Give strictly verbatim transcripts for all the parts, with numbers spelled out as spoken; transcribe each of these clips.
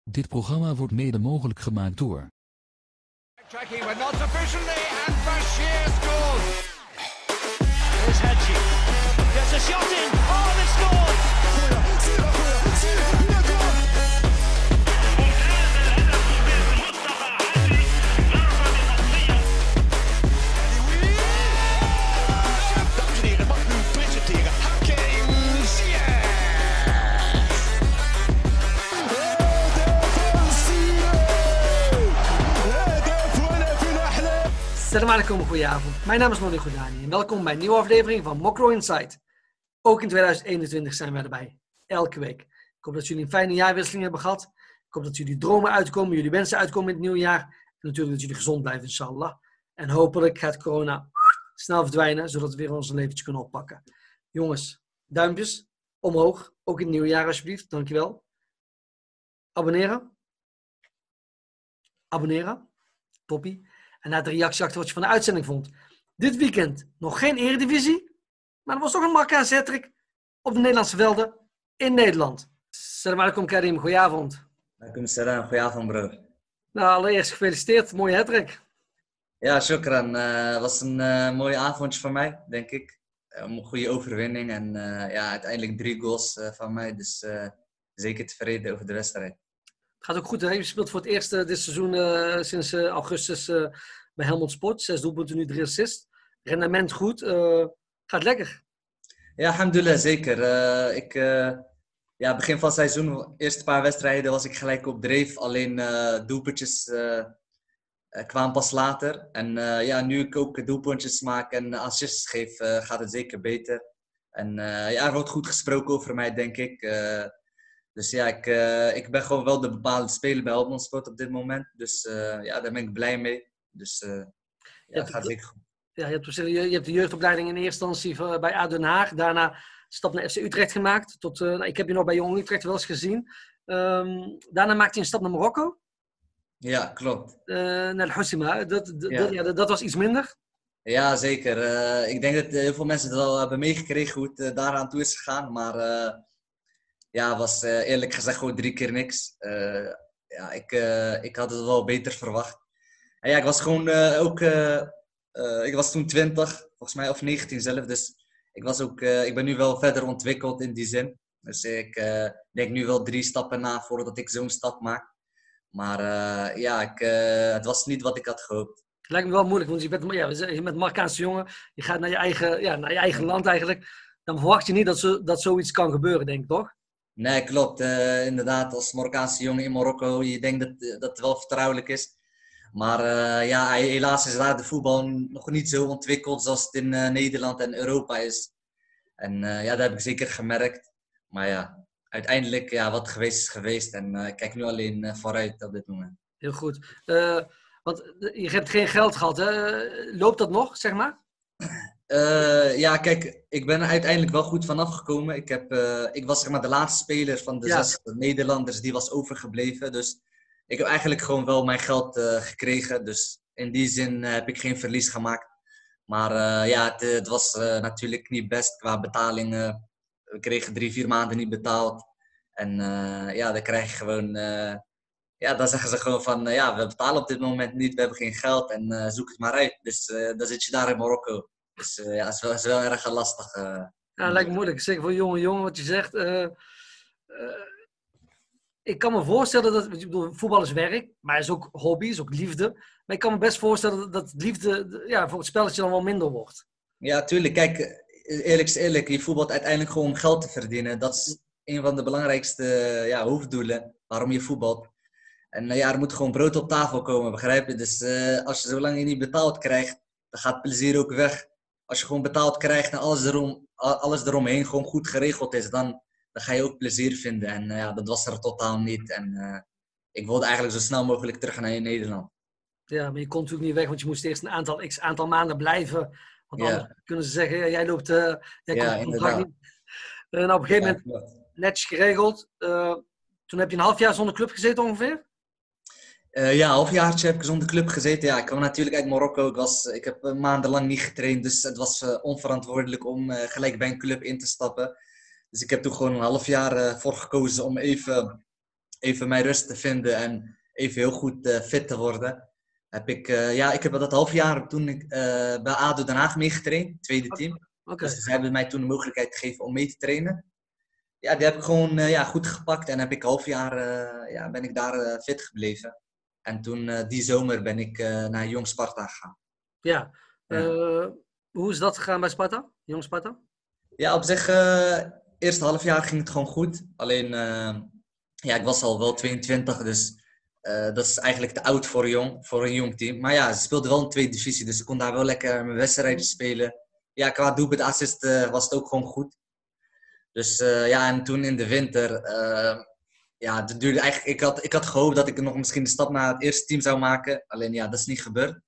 Dit programma wordt mede mogelijk gemaakt door... Tracking, but not sufficiently, and Bashir scores! Here's Hadji. Gets a shot in. Oh, they scored! Dames en heren, mag ik u presenteren? Hakim Ziyech! Assalamu alaikum, goedenavond. Mijn naam is Moni Goudani en welkom bij een nieuwe aflevering van Mokro Insight. Ook in tweeduizend eenentwintig zijn wij erbij. Elke week. Ik hoop dat jullie een fijne jaarwisseling hebben gehad. Ik hoop dat jullie dromen uitkomen, jullie wensen uitkomen in het nieuwe jaar. En natuurlijk dat jullie gezond blijven, inshallah. En hopelijk gaat corona snel verdwijnen, zodat we weer ons leventje kunnen oppakken. Jongens, duimpjes omhoog. Ook in het nieuwe jaar alsjeblieft. Dankjewel. Abonneren. Abonneren. Toppie. En laat de reactie achter wat je van de uitzending vond. Dit weekend nog geen Eredivisie. Maar er was toch een Marokkaanse hattrick op de Nederlandse velden in Nederland. Salam alaikum Karim, goedenavond. Alaikum salam, goedenavond broer. Nou, allereerst gefeliciteerd, mooie hattrick. Ja, shukran. Het uh, was een uh, mooi avondje voor mij, denk ik. Uh, een goede overwinning en uh, ja, uiteindelijk drie goals uh, van mij. Dus uh, zeker tevreden over de wedstrijd. Het gaat ook goed, hè? Je speelt voor het eerst uh, dit seizoen uh, sinds uh, augustus uh, bij Helmond Sport. Zes doelpunten, nu drie assists. Rendement goed. Uh, gaat lekker. Ja, alhamdulillah, zeker. Uh, ik, uh, ja, begin van het seizoen, de eerste paar wedstrijden was ik gelijk op dreef. Alleen uh, doelpuntjes uh, kwamen pas later. En uh, ja, nu ik ook doelpuntjes maak en assists geef, uh, gaat het zeker beter. En uh, ja, er wordt goed gesproken over mij, denk ik. Uh, Dus ja, ik, uh, ik ben gewoon wel de bepaalde speler bij Helmond Sport op dit moment. Dus uh, ja, daar ben ik blij mee. Dus uh, ja, het gaat zeker goed. Ja, je, hebt, je hebt de jeugdopleiding in eerste instantie bij A D Den Haag. Daarna stap naar F C Utrecht gemaakt. Tot, uh, ik heb je nog bij Jong Utrecht wel eens gezien. Um, daarna maakte je een stap naar Marokko. Ja, klopt. Uh, naar Hossima. Dat, dat, ja. dat, ja, dat, dat was iets minder. Ja, zeker. Uh, ik denk dat heel veel mensen het wel hebben meegekregen hoe het uh, daaraan toe is gegaan. Maar... Uh, Ja, was uh, eerlijk gezegd gewoon drie keer niks. Uh, ja, ik, uh, ik had het wel beter verwacht. En ja, ik was gewoon uh, ook... Uh, uh, ik was toen twintig, volgens mij, of negentien zelf. Dus ik, was ook, uh, ik ben nu wel verder ontwikkeld in die zin. Dus ik uh, denk nu wel drie stappen na voordat ik zo'n stap maak. Maar uh, ja, ik, uh, het was niet wat ik had gehoopt. Het lijkt me wel moeilijk, want je bent, ja, je bent een Marokkaanse jongen. Je gaat naar je eigen, ja, naar je eigen land eigenlijk. Dan verwacht je niet dat, zo, dat zoiets kan gebeuren, denk ik, toch? Nee, klopt. Uh, inderdaad, als Marokkaanse jongen in Marokko, je denkt dat, dat het wel vertrouwelijk is. Maar uh, ja, helaas is daar de voetbal nog niet zo ontwikkeld zoals het in uh, Nederland en Europa is. En uh, ja, dat heb ik zeker gemerkt. Maar ja, uiteindelijk, ja, wat geweest is geweest. En uh, ik kijk nu alleen uh, vooruit op dit moment. Heel goed. Uh, want je hebt geen geld gehad, hè? Loopt dat nog, zeg maar? Uh, ja, kijk, ik ben er uiteindelijk wel goed vanaf gekomen. Ik, heb, uh, ik was zeg maar de laatste speler van de ja. zes Nederlanders die was overgebleven. Dus ik heb eigenlijk gewoon wel mijn geld uh, gekregen. Dus in die zin uh, heb ik geen verlies gemaakt. Maar uh, ja, het, het was uh, natuurlijk niet best qua betalingen. We kregen drie, vier maanden niet betaald. En uh, ja, dan krijg je gewoon... Uh, ja, dan zeggen ze gewoon van... Uh, ja, we betalen op dit moment niet, we hebben geen geld en uh, zoek het maar uit. Dus uh, dan zit je daar in Marokko. Dus uh, ja, het is wel, is wel erg lastig. Uh, ja, lijkt me moeilijk. Zeker voor jonge jongen wat je zegt. Uh, uh, ik kan me voorstellen dat... Ik bedoel, voetbal is werk, maar het is ook hobby, is ook liefde. Maar ik kan me best voorstellen dat, dat liefde ja, voor het spelletje dan wel minder wordt. Ja, tuurlijk. Kijk, eerlijk is eerlijk. Je voetbalt uiteindelijk gewoon om geld te verdienen. Dat is een van de belangrijkste ja, hoofddoelen waarom je voetbalt. En uh, ja, er moet gewoon brood op tafel komen, begrijp je? Dus uh, als je zolang je niet betaald krijgt, dan gaat het plezier ook weg. Als je gewoon betaald krijgt en alles, erom, alles eromheen gewoon goed geregeld is, dan, dan ga je ook plezier vinden. En uh, ja, dat was er totaal niet. En uh, ik wilde eigenlijk zo snel mogelijk terug naar Nederland. Ja, maar je kon natuurlijk niet weg, want je moest eerst een aantal, x aantal maanden blijven. Want anders ja. kunnen ze zeggen, ja, jij loopt... Uh, jij ja, komt inderdaad. Niet. Uh, nou, op een gegeven ja, moment, netjes geregeld. Uh, toen heb je een half jaar zonder club gezeten ongeveer? Uh, ja, een halfjaartje heb ik zonder club gezeten. Ja, ik kwam natuurlijk uit Marokko. Ik, was, ik heb uh, maandenlang niet getraind, dus het was uh, onverantwoordelijk om uh, gelijk bij een club in te stappen. Dus ik heb toen gewoon een half jaar uh, voor gekozen om even even mijn rust te vinden en even heel goed uh, fit te worden, heb ik, uh, ja, ik heb dat half jaar toen ik uh, bij A D O Den Haag meegetraind, tweede team. Okay. Dus ze hebben mij toen de mogelijkheid gegeven om mee te trainen. Ja, die heb ik gewoon uh, ja, goed gepakt en heb ik half jaar uh, ja, ben ik daar uh, fit gebleven. En toen uh, die zomer ben ik uh, naar Jong Sparta gegaan. Ja, uh, ja. Hoe is dat gegaan bij Sparta? Jong Sparta? Ja, op zich, uh, eerste half jaar ging het gewoon goed. Alleen, uh, ja, ik was al wel tweeëntwintig, dus uh, dat is eigenlijk te oud voor een, jong, voor een jong team. Maar ja, ze speelden wel in tweede divisie, dus ik kon daar wel lekker mijn wedstrijdjes spelen. Ja, qua doelpunt assist uh, was het ook gewoon goed. Dus uh, ja, en toen in de winter, uh, ja, het duurde eigenlijk, ik had, ik had gehoopt dat ik nog misschien de stap naar het eerste team zou maken. Alleen ja, dat is niet gebeurd.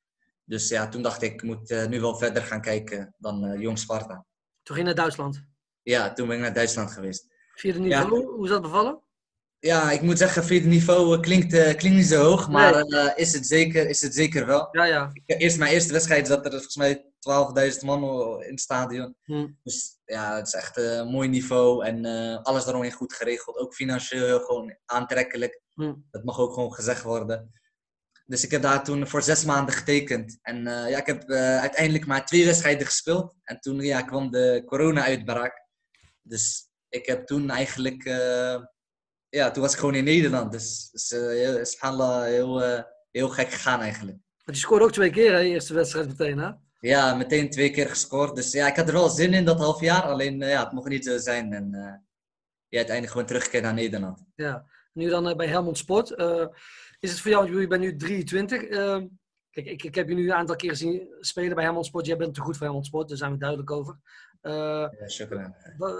Dus ja, toen dacht ik, ik moet uh, nu wel verder gaan kijken dan uh, Jong Sparta. Toen ging je naar Duitsland? Ja, toen ben ik naar Duitsland geweest. Vierde niveau, ja. Hoe is dat bevallen? Ja, ik moet zeggen, vierde niveau klinkt, uh, klinkt niet zo hoog, maar nee. uh, is, het zeker, is het zeker wel. Ja, ja. Eerst, mijn eerste wedstrijd zat er volgens mij twaalfduizend man in het stadion. Hmm. Dus ja, het is echt een uh, mooi niveau en uh, alles daaromheen goed geregeld. Ook financieel gewoon aantrekkelijk. Hmm. Dat mag ook gewoon gezegd worden. Dus ik heb daar toen voor zes maanden getekend. En uh, ja, ik heb uh, uiteindelijk maar twee wedstrijden gespeeld. En toen ja, kwam de corona-uitbraak. Dus ik heb toen eigenlijk... Uh, ja, toen was ik gewoon in Nederland. Dus het is uh, heel, heel, uh, heel gek gegaan eigenlijk. Want je scoorde ook twee keer, hè? Je eerste wedstrijd meteen, hè? Ja, meteen twee keer gescoord. Dus ja, ik had er wel zin in dat half jaar. Alleen uh, ja, het mocht niet zo zijn. En uh, ja, uiteindelijk gewoon terugkeer naar Nederland. Ja, nu dan uh, bij Helmond Sport. Uh, is het voor jou, je bent nu drieëntwintig. Uh, kijk, ik, ik heb je nu een aantal keer zien spelen bij Helmond Sport. Jij bent te goed voor Helmond Sport, daar zijn we duidelijk over. Uh, ja, shukran.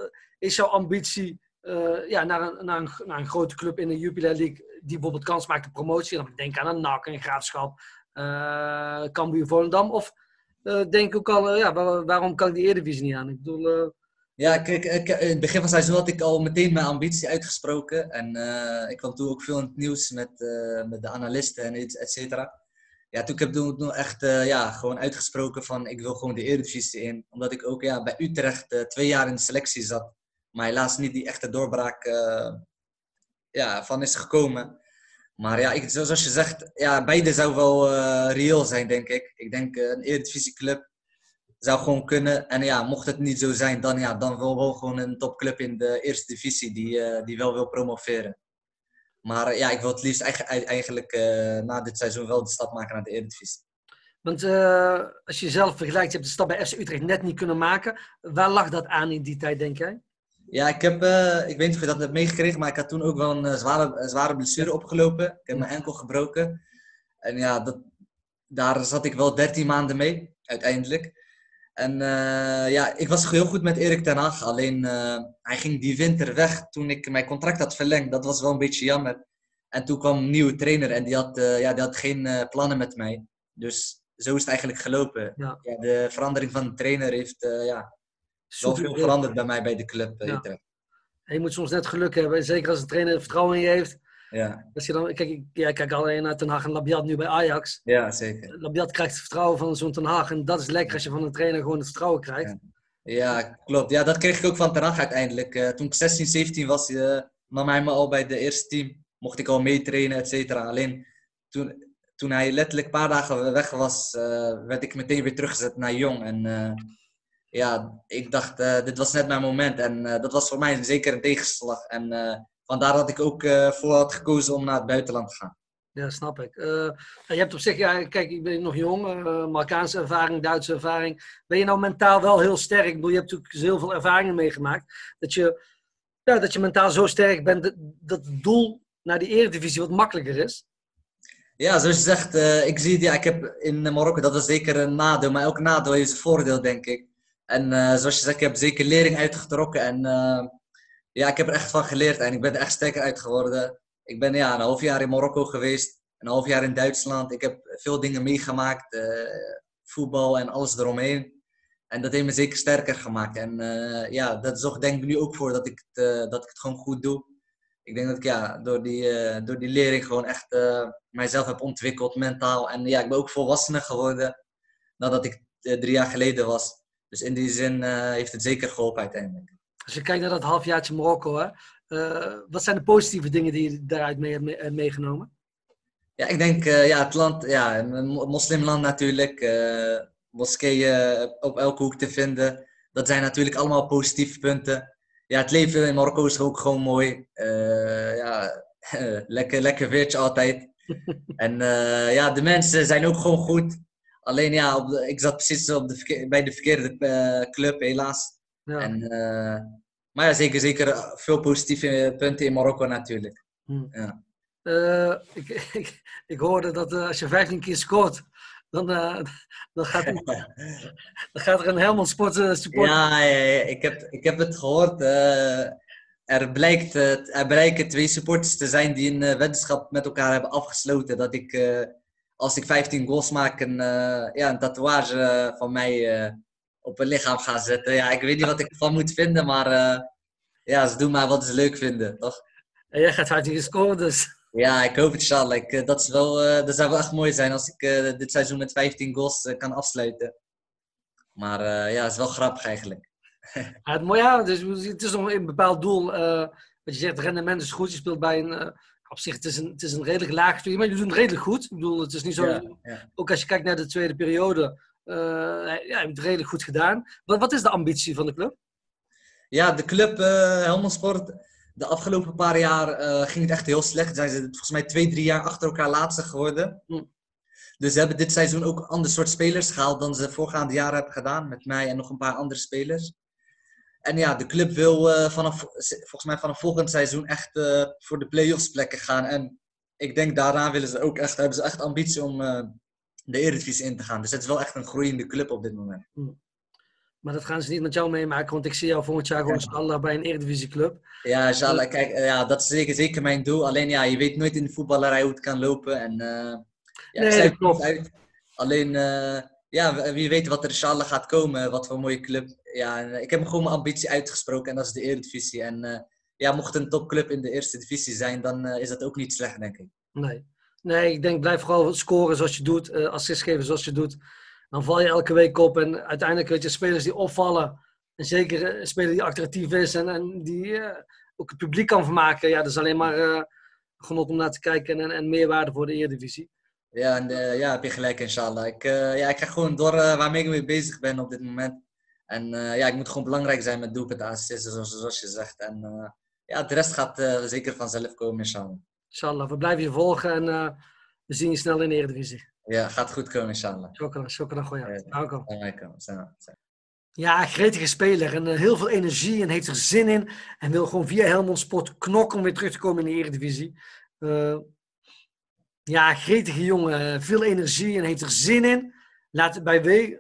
Is jouw ambitie uh, ja, naar, een, naar, een, naar een grote club in de Jupiler League die bijvoorbeeld kans maakt op promotie? Dan denk aan een N A C, een Graafschap, uh, Cambuur, Volendam. Of uh, denk ook al, uh, ja, waar, waarom kan ik die Eredivisie niet aan? Ik bedoel... Uh, Ja, kijk, ik, in het begin van het seizoen had ik al meteen mijn ambitie uitgesproken. En uh, ik kwam toen ook veel in het nieuws met, uh, met de analisten en et cetera. Ja, toen heb ik toen echt uh, ja, gewoon uitgesproken van ik wil gewoon de Eredivisie in. Omdat ik ook ja, bij Utrecht uh, twee jaar in de selectie zat. Maar helaas niet die echte doorbraak uh, ja, van is gekomen. Maar ja, ik, zoals je zegt, ja, beide zou wel uh, reëel zijn, denk ik. Ik denk uh, een Eredivisieclub zou gewoon kunnen. En ja, mocht het niet zo zijn, dan, ja, dan wel, wel gewoon een topclub in de eerste divisie die, uh, die wel wil promoveren. Maar uh, ja, ik wil het liefst eigenlijk, eigenlijk uh, na dit seizoen wel de stap maken naar de Eredivisie. Want uh, als je jezelf vergelijkt, je hebt de stap bij F C Utrecht net niet kunnen maken. Waar lag dat aan in die tijd, denk jij? Ja, ik heb, uh, ik weet niet of je dat hebt meegekregen, maar ik had toen ook wel een uh, zware, een zware blessure opgelopen. Ik heb mijn enkel gebroken. En ja, dat, daar zat ik wel dertien maanden mee, uiteindelijk. En uh, ja, ik was heel goed met Erik ten Hag. Alleen uh, hij ging die winter weg toen ik mijn contract had verlengd. Dat was wel een beetje jammer. En toen kwam een nieuwe trainer en die had, uh, ja, die had geen uh, plannen met mij. Dus zo is het eigenlijk gelopen. Ja. Ja, de verandering van de trainer heeft uh, ja, wel veel veranderd bij mij bij de club. Uh, ja. Je moet soms net geluk hebben. Zeker als een trainer vertrouwen in je heeft. Ja. Als je dan, kijk, ik ja, kijk alleen naar Ten Hag en Labiat nu bij Ajax. Ja, zeker. Labiat krijgt het vertrouwen van zo'n Ten Hag. En dat is lekker als je van een trainer gewoon het vertrouwen krijgt. Ja, ja klopt. Ja, dat kreeg ik ook van Ten Hag uiteindelijk. Uh, toen ik zestien, zeventien was, uh, nam hij me al bij de eerste team. Mocht ik al meetrainen, et cetera. Alleen toen, toen hij letterlijk een paar dagen weg was, uh, werd ik meteen weer teruggezet naar Jong. En uh, ja, ik dacht, uh, dit was net mijn moment. En uh, dat was voor mij zeker een tegenslag. En uh, vandaar dat ik ook uh, voor had gekozen om naar het buitenland te gaan. Ja, snap ik. Uh, je hebt op zich, ja, kijk, ik ben nog jong, uh, Marokkaanse ervaring, Duitse ervaring. Ben je nou mentaal wel heel sterk? Ik bedoel, je hebt natuurlijk heel veel ervaringen meegemaakt. Dat je, ja, dat je mentaal zo sterk bent dat, dat het doel naar die Eredivisie wat makkelijker is. Ja, zoals je zegt, uh, ik zie het, ja, ik heb in Marokko, dat was zeker een nadeel. Maar elk nadeel heeft een voordeel, denk ik. En uh, zoals je zegt, ik heb zeker lering uitgetrokken. En uh, ja, ik heb er echt van geleerd en ik ben er echt sterker uit geworden. Ik ben ja, een half jaar in Marokko geweest, een half jaar in Duitsland. Ik heb veel dingen meegemaakt, uh, voetbal en alles eromheen. En dat heeft me zeker sterker gemaakt. En uh, ja, dat zorgt denk ik nu ook voor dat ik het, uh, dat ik het gewoon goed doe. Ik denk dat ik ja, door, die, uh, door die lering gewoon echt uh, mijzelf heb ontwikkeld, mentaal. En ja, ik ben ook volwassener geworden dan dat ik uh, drie jaar geleden was. Dus in die zin uh, heeft het zeker geholpen uiteindelijk. Als je kijkt naar dat halfjaartje Marokko, hè, Uh, wat zijn de positieve dingen die je daaruit mee hebt me- meegenomen? Ja, ik denk uh, ja, het land, ja, een moslimland natuurlijk. Uh, moskeeën op elke hoek te vinden. Dat zijn natuurlijk allemaal positieve punten. Ja, het leven in Marokko is ook gewoon mooi. Uh, ja, lekker, lekker weertje altijd. En uh, ja, de mensen zijn ook gewoon goed. Alleen ja, op de, ik zat precies op de verkeer, bij de verkeerde uh, club, helaas. Ja. En, uh, maar ja, zeker, zeker veel positieve punten in Marokko natuurlijk. Hmm. Ja. Uh, ik, ik, ik hoorde dat uh, als je vijftien keer scoort, dan, uh, dan, gaat, er, dan gaat er een Helmond Sport uh, support. Ja, ja, ja, ik heb, ik heb het gehoord. Uh, er, blijkt, uh, er blijken twee supporters te zijn die een uh, weddenschap met elkaar hebben afgesloten. Dat ik, uh, als ik vijftien goals maak, een, uh, ja, een tatoeage uh, van mij uh, op mijn lichaam ga zetten. Ja, ik weet niet wat ik ervan moet vinden, maar uh, ja, ze doen maar wat ze leuk vinden, toch? En jij gaat vijftien keer scoren, dus... Ja, ik hoop het, inshallah. Ik, uh, dat, is wel, uh, dat zou wel echt mooi zijn als ik uh, dit seizoen met vijftien goals uh, kan afsluiten. Maar uh, ja, het is wel grappig eigenlijk. Ja, het, ja, dus, het is nog een bepaald doel. Uh, wat je zegt, het rendement is goed. Je speelt bij een... Uh, op zich, het is een, het is een redelijk laag speler, maar je doet het redelijk goed. Ik bedoel, het is niet zo... Ja, ja. Ook als je kijkt naar de tweede periode, uh, ja, je hebt het redelijk goed gedaan. Wat, wat is de ambitie van de club? Ja, de club uh, Helmond Sport, de afgelopen paar jaar uh, ging het echt heel slecht. Zijn ze volgens mij twee, drie jaar achter elkaar laatste geworden. Hm. Dus ze hebben dit seizoen ook een ander soort spelers gehaald dan ze voorgaande jaren hebben gedaan. Met mij en nog een paar andere spelers. En ja, de club wil uh, vanaf, volgens mij vanaf volgend seizoen echt uh, voor de play-offs plekken gaan. En ik denk daarna willen ze ook echt, hebben ze echt ambitie om uh, de Eredivisie in te gaan. Dus het is wel echt een groeiende club op dit moment. Hm. Maar dat gaan ze niet met jou meemaken, want ik zie jou volgend jaar gewoon inshallah bij een Eredivisieclub. Ja, inshallah. Kijk, ja, dat is zeker, zeker mijn doel. Alleen ja, je weet nooit in de voetballerij hoe het kan lopen. En uh, ja, nee, ik sluit niet uit. Alleen, uh, ja, wie weet wat er inshallah gaat komen. Wat voor een mooie club. Ja, ik heb gewoon mijn ambitie uitgesproken en dat is de Eredivisie. En uh, ja, mocht een topclub in de eerste divisie zijn, dan uh, is dat ook niet slecht, denk ik. Nee, nee ik denk blijf vooral scoren zoals je doet, uh, assist geven zoals je doet. Dan val je elke week op en uiteindelijk weet je, spelers die opvallen. En zeker een speler die attractief is en, en die uh, ook het publiek kan vermaken. Ja, dat is alleen maar uh, genot om naar te kijken en, en meerwaarde voor de Eredivisie. Ja, en, uh, ja, heb je gelijk inshallah. Ik, uh, ja, ik ga gewoon door uh, waarmee ik mee bezig ben op dit moment. En uh, ja, ik moet gewoon belangrijk zijn met doelpunten, assisten, zoals, zoals je zegt. En uh, ja, de rest gaat uh, zeker vanzelf komen, inshallah. Inshallah, we blijven je volgen en uh, we zien je snel in de Eredivisie. Ja, gaat goed komen, inshallah. Shukran, shukran, goeie. Ja, gretige speler en uh, heel veel energie en heeft er zin in. En wil gewoon via Helmond Sport knokken om weer terug te komen in de Eredivisie. Uh, ja, gretige jongen, veel energie en heeft er zin in. Laat het bij W...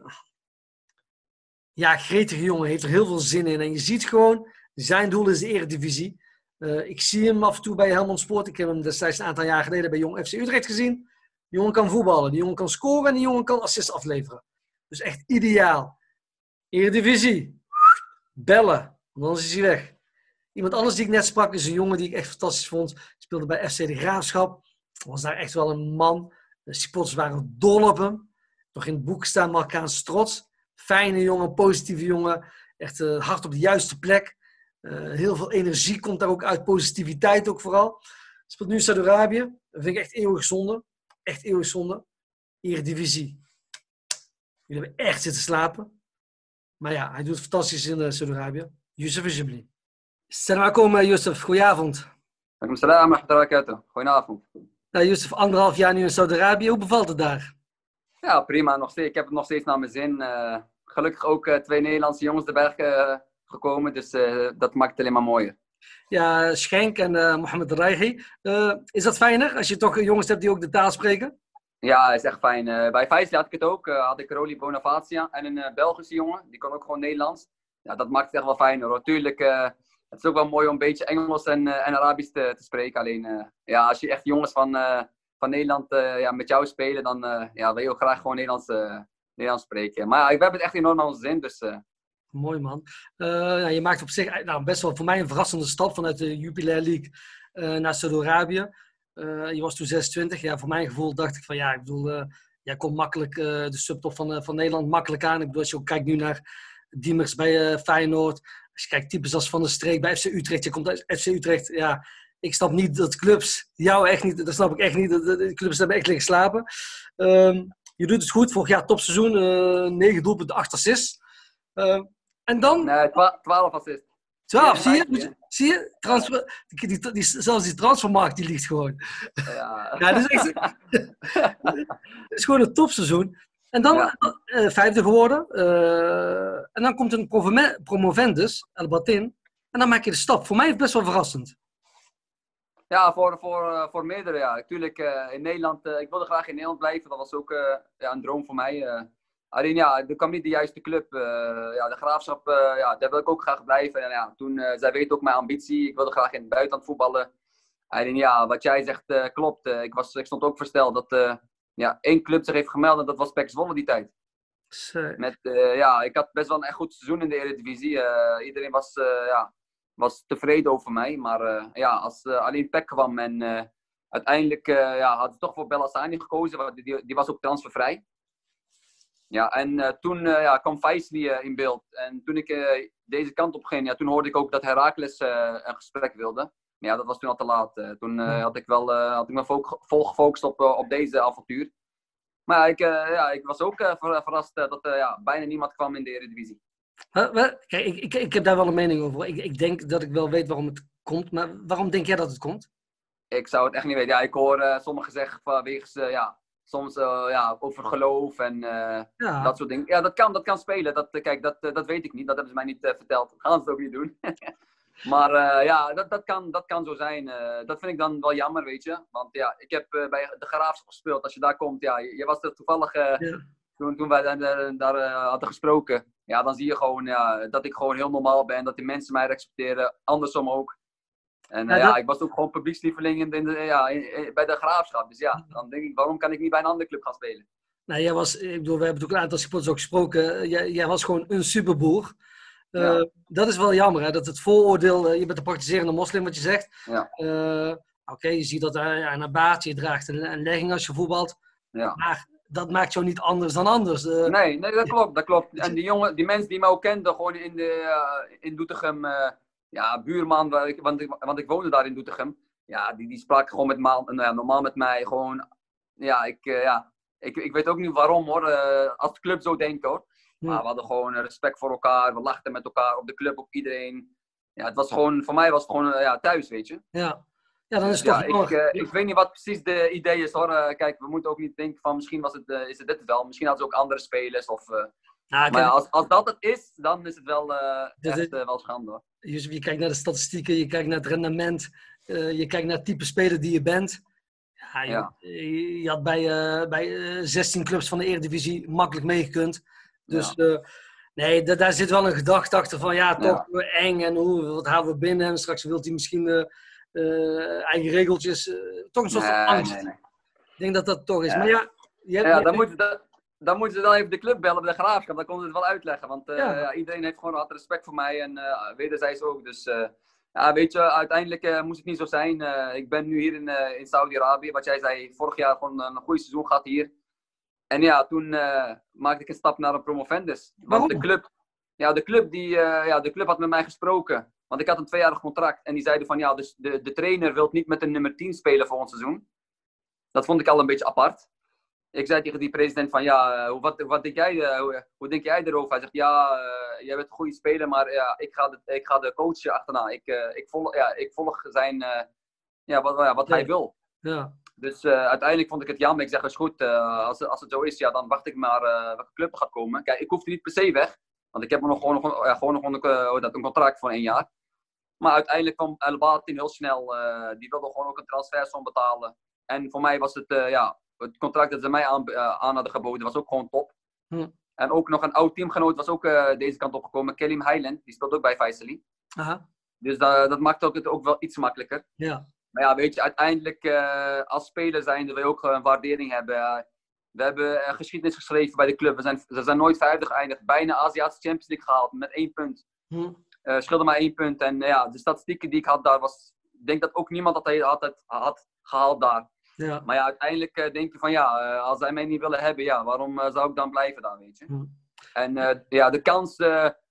Ja, gretige jongen, heeft er heel veel zin in. En je ziet gewoon, zijn doel is de Eredivisie. Uh, ik zie hem af en toe bij Helmond Sport. Ik heb hem destijds een aantal jaar geleden bij Jong F C Utrecht gezien. Die jongen kan voetballen, die jongen kan scoren en die jongen kan assist afleveren. Dus echt ideaal. Eredivisie. Bellen, want anders is hij weg. Iemand anders die ik net sprak is een jongen die ik echt fantastisch vond. Speelde bij F C De Graafschap. Was daar echt wel een man. De supporters waren dol op hem. Nog in het boek staan Marokkaanse trots. Fijne jongen, positieve jongen. Echt uh, hard op de juiste plek. Uh, heel veel energie komt daar ook uit. Positiviteit ook vooral. Speelt nu in Saudi-Arabië. Dat vind ik echt eeuwig zonde. Echt eeuwig zonde. Eredivisie. Jullie hebben echt zitten slapen. Maar ja, hij doet het fantastisch in uh, Saudi-Arabië. Youssef Ejebli. Salam alaikum, Youssef. Goedenavond. Alaikum salam wa rahmatullahi. Goedenavond. Nou, Youssef, anderhalf jaar nu in Saudi-Arabië. Hoe bevalt het daar? Ja, prima. Nog steeds, ik heb het nog steeds naar mijn zin. Uh, gelukkig ook uh, twee Nederlandse jongens de berg uh, gekomen. Dus uh, dat maakt het alleen maar mooier. Ja, Schenk en uh, Mohamed Raihi. Uh, is dat fijner als je toch jongens hebt die ook de taal spreken? Ja, is echt fijn. Uh, bij Faisal had ik het ook. Uh, had ik Roli Bonavacia en een uh, Belgische jongen. Die kon ook gewoon Nederlands. Ja, dat maakt het echt wel fijner. Natuurlijk, uh, het is ook wel mooi om een beetje Engels en, uh, en Arabisch te, te spreken. Alleen, uh, ja, als je echt jongens van, uh, van Nederland uh, ja, met jou spelen, dan uh, ja, wil je ook graag gewoon Nederlands, uh, Nederlands spreken. Maar ja, we hebben het echt enorm naar onze zin. Dus, uh... Mooi man. Uh, nou, je maakt op zich nou, best wel voor mij een verrassende stap vanuit de Jupiler League uh, naar Saudi-Arabië. Uh, je was toen zesentwintig. Ja, voor mijn gevoel dacht ik van ja, ik bedoel, uh, jij komt makkelijk uh, de subtop van, uh, van Nederland makkelijk aan. Ik bedoel, als je ook kijkt nu naar Diemers bij uh, Feyenoord. als je kijkt, types als Van der Streek bij F C Utrecht. Je komt uit F C Utrecht, ja... Ik snap niet dat clubs, jou echt niet, dat snap ik echt niet. De, de clubs hebben echt liggen slapen. Um, je doet het goed, vorig jaar topseizoen, uh, negen doelpunten, acht assists. Uh, en dan... Nee, twaalf assists. twaalf, zie je? je? Zie je? Transfer, die, die, die, zelfs die transfermarkt die ligt gewoon. Ja, ja dat is echt... Het is gewoon een topseizoen. En dan ja. uh, vijfde geworden. Uh, en dan komt een promovendus, El Batin. En dan maak je de stap. Voor mij is het best wel verrassend. Ja, voor, voor, voor meerdere, ja. Natuurlijk, uh, in Nederland, uh, ik wilde graag in Nederland blijven. Dat was ook uh, ja, een droom voor mij. Uh, alleen ja, er kwam niet de juiste club. Uh, ja, de Graafschap, uh, ja, daar wil ik ook graag blijven. En ja, toen, uh, zij weet ook mijn ambitie. Ik wilde graag in het buitenland voetballen. Alleen ja, wat jij zegt uh, klopt. Uh, ik, was, ik stond ook versteld dat uh, ja, één club zich heeft gemeld en dat was P E C Zwolle die tijd. Met, uh, ja, ik had best wel een echt goed seizoen in de Eredivisie. Uh, iedereen was... Uh, ja, was tevreden over mij, maar uh, ja, als uh, alleen P E C kwam en uh, uiteindelijk uh, ja, hadden ze toch voor Bellassani gekozen, want die, die was ook transfervrij. Ja, en uh, toen uh, ja, kwam Faisli uh, in beeld. En toen ik uh, deze kant op ging, ja, toen hoorde ik ook dat Heracles uh, een gesprek wilde. Maar ja, dat was toen al te laat. Uh, toen uh, had ik wel uh, had ik me vol, vol gefocust op, uh, op deze avontuur. Maar ja, ik, uh, ja, ik was ook uh, ver, verrast uh, dat uh, ja, bijna niemand kwam in de Eredivisie. Kijk, ik, ik, ik heb daar wel een mening over. Ik, ik denk dat ik wel weet waarom het komt, maar waarom denk jij dat het komt? Ik zou het echt niet weten. Ja, ik hoor uh, sommigen zeggen vanwege, uh, ja, soms uh, ja, over geloof en uh, ja. dat soort dingen. Ja, dat kan, dat kan spelen. Dat, uh, kijk, dat, uh, dat weet ik niet. Dat hebben ze mij niet uh, verteld. Dat gaan ze het ook niet doen. maar uh, ja, dat, dat, kan, dat kan zo zijn. Uh, dat vind ik dan wel jammer, weet je. Want ja, ik heb uh, bij de Graafschap gespeeld. Als je daar komt, ja, je, je was er toevallig... Uh, ja. Toen, toen wij uh, daar uh, hadden gesproken, ja, dan zie je gewoon ja, dat ik gewoon heel normaal ben, dat die mensen mij respecteren, andersom ook. En uh, ja, dat... ja, ik was ook gewoon publiekslieveling in, in de, ja, in, in, bij de Graafschap. Dus ja, dan denk ik, waarom kan ik niet bij een andere club gaan spelen? Nou, jij was, ik bedoel, we hebben het ook een aantal supporters ook gesproken, jij, jij was gewoon een superboer. Uh, ja. Dat is wel jammer, hè, dat het vooroordeel, uh, je bent een praktiserende moslim wat je zegt. Ja. Uh, Oké, okay, je ziet dat uh, ja, een baardje, je draagt een, een legging als je voetbalt. Ja. Maar dat maakt jou niet anders dan anders. Uh, nee, nee, dat klopt, dat klopt. En die jongen, die mensen die mij ook kenden, gewoon in, de, uh, in Doetinchem, uh, ja, buurman, waar ik, want, ik, want ik woonde daar in Doetinchem. Ja, die, die spraken gewoon met maal, nou ja, normaal met mij. Gewoon, ja, ik, uh, ja, ik, ik weet ook niet waarom hoor, uh, als de club zo denkt hoor. Maar we hadden gewoon respect voor elkaar, we lachten met elkaar op de club, op iedereen. Ja, het was gewoon, voor mij was het gewoon uh, ja, thuis, weet je. Ja. Ja, dan is het toch ja, ik, uh, ik weet niet wat precies de idee is hoor. Uh, kijk, we moeten ook niet denken van misschien was het, uh, is het dit wel. Misschien hadden ze ook andere spelers. Of, uh, nou, maar ja, als, als dat het is, dan is het wel, uh, echt is, uh, wel schande hoor. Je, je kijkt naar de statistieken, je kijkt naar het rendement. Uh, je kijkt naar het type speler die je bent. Ja, je, ja. je, je had bij, uh, bij uh, zestien clubs van de Eredivisie makkelijk meegekund. Dus ja. uh, nee, da- daar zit wel een gedachte achter van ja, toch ja. eng en hoe, wat houden we binnen. En straks wilt hij misschien... Uh, Uh, eigen regeltjes, uh, toch een soort nee, van angst. Nee, nee. Ik denk dat dat toch is. Ja. Maar ja, je hebt, ja je... dan, moeten dan, dan moeten ze dan even de club bellen bij de Graafschap. Dan konden ze het wel uitleggen. Want uh, ja. Ja, iedereen heeft gewoon wat respect voor mij en uh, wederzijds ook. Dus uh, ja, weet je, uiteindelijk uh, moest het niet zo zijn. Uh, ik ben nu hier in, uh, in Saudi-Arabië. Wat jij zei, vorig jaar gewoon een goed seizoen gehad hier. En ja, toen uh, maakte ik een stap naar een promovendus. Want Waarom? de club, ja, de club, die, uh, ja, de club had met mij gesproken. Want ik had een tweejarig contract en die zeiden van ja, dus de, de trainer wil niet met een nummer tien spelen voor ons seizoen. Dat vond ik al een beetje apart. Ik zei tegen die president van ja, uh, wat, wat denk jij, uh, hoe, hoe denk jij erover? Hij zegt ja, uh, jij bent een goede speler, maar ja, ik, ga de, ik ga de coach achterna. Ik, uh, ik, volg, ja, ik volg zijn, uh, ja, wat, ja, wat ja. hij wil. Ja. Dus uh, uiteindelijk vond ik het jammer. Ik zeg, is goed, uh, als, als het zo is, ja, dan wacht ik maar uh, welke club er gaat komen. Kijk, ik hoefde niet per se weg. Want ik heb nog gewoon, nog, ja, gewoon nog een, uh, een contract voor één jaar. Maar uiteindelijk kwam El Batin heel snel. Uh, die wilde gewoon ook een transfersom betalen. En voor mij was het, uh, ja, het contract dat ze mij aan, uh, aan hadden geboden, was ook gewoon top. Hm. En ook nog een oud teamgenoot was ook uh, deze kant opgekomen. Kelim Highland, die speelt ook bij Faisali. Aha. Dus uh, dat maakt ook, het ook wel iets makkelijker. Ja. Maar ja, weet je, uiteindelijk uh, als speler zijnde wil je ook een waardering hebben. Uh, we hebben uh, geschiedenis geschreven bij de club. We zijn, we zijn nooit vijfde geëindigd. Bijna Aziatische Champions League gehaald met één punt. Hm. Uh, scheelde maar één punt. En uh, ja, de statistieken die ik had daar was... Ik denk dat ook niemand dat hij had, had gehaald daar. Ja. Maar ja, uiteindelijk uh, denk je van ja, uh, als zij mij niet willen hebben, ja, waarom uh, zou ik dan blijven daar, weet je? Hm. En uh, ja, de kans uh,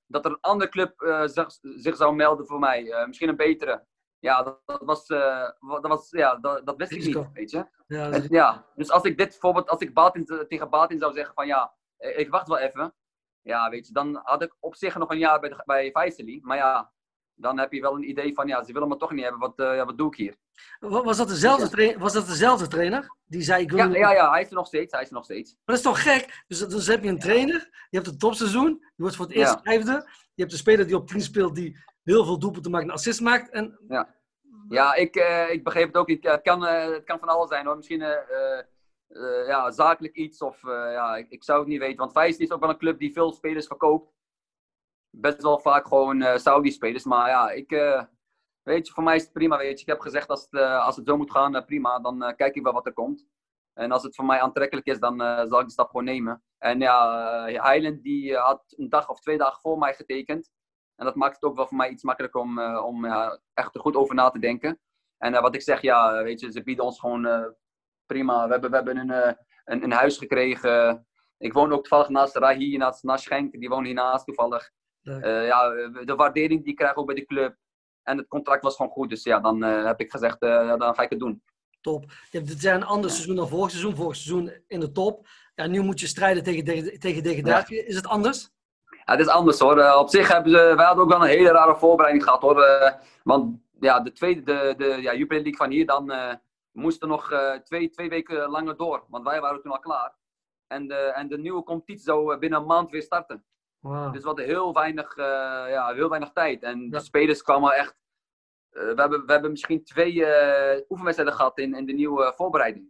dat er een andere club uh, zich, zich zou melden voor mij. Uh, misschien een betere. Ja, dat, dat was, uh, dat, was ja, dat, dat wist ik niet, weet je. Ja, en, ja, dus als ik dit bijvoorbeeld, als ik Batin, tegen Batin zou zeggen van ja, ik wacht wel even. Ja, weet je, dan had ik op zich nog een jaar bij, de, bij Faisali. Maar ja, dan heb je wel een idee van ja, ze willen me toch niet hebben. Wat, uh, ja, wat doe ik hier? Was dat dezelfde, ja. trainer, was dat dezelfde trainer? Die zei ik wil... Ja, ja, ja, hij is er nog steeds. Hij is er nog steeds. Maar dat is toch gek? Dus, dus heb je een trainer, je hebt een topseizoen, je wordt voor het eerst ja. vijfde. Je hebt een speler die op tien speelt die heel veel doelpunten maakt en assist maakt. En... Ja, ja ik, uh, ik begreep het ook niet. Het kan, uh, het kan van alles zijn hoor. Misschien uh, uh, ja, zakelijk iets of uh, ja, ik, ik zou het niet weten. Want Faisali is ook wel een club die veel spelers verkoopt. Best wel vaak gewoon uh, Saudi-spelers. Maar ja, ik, uh, weet je, voor mij is het prima. Weet je. Ik heb gezegd, als het, uh, als het zo moet gaan, uh, prima. Dan uh, kijk ik wel wat er komt. En als het voor mij aantrekkelijk is, dan uh, zal ik de stap gewoon nemen. En ja, uh, Highland die uh, had een dag of twee dagen voor mij getekend. En dat maakt het ook wel voor mij iets makkelijker om, uh, om uh, echt er goed over na te denken. En uh, wat ik zeg, ja, weet je, ze bieden ons gewoon uh, prima. We hebben, we hebben een, uh, een, een huis gekregen. Ik woon ook toevallig naast Rahi, naast, naast Schenk. Die woont hiernaast toevallig. Uh, ja, de waardering die ik krijg ook bij de club. En het contract was gewoon goed. Dus ja, dan uh, heb ik gezegd, uh, dan ga ik het doen. Top. Je hebt dit jaar een ander ja. seizoen dan vorig seizoen. Vorig seizoen in de top. Ja, nu moet je strijden tegen, tegen, tegen degradatie. Ja. Is het anders? Ja, het is anders hoor. Uh, op zich hebben ze, wij hadden ook wel een hele rare voorbereiding gehad hoor. Uh, want ja, de tweede, de, de ja, Jupiler League van hier, dan uh, moesten nog uh, twee, twee weken langer door. Want wij waren toen al klaar. En de, en de nieuwe competitie zou binnen een maand weer starten. Wow. Dus we hadden heel weinig, uh, ja, heel weinig tijd. En ja. de spelers kwamen echt... Uh, we, hebben, we hebben misschien twee uh, oefenwedstrijden gehad in, in de nieuwe voorbereiding.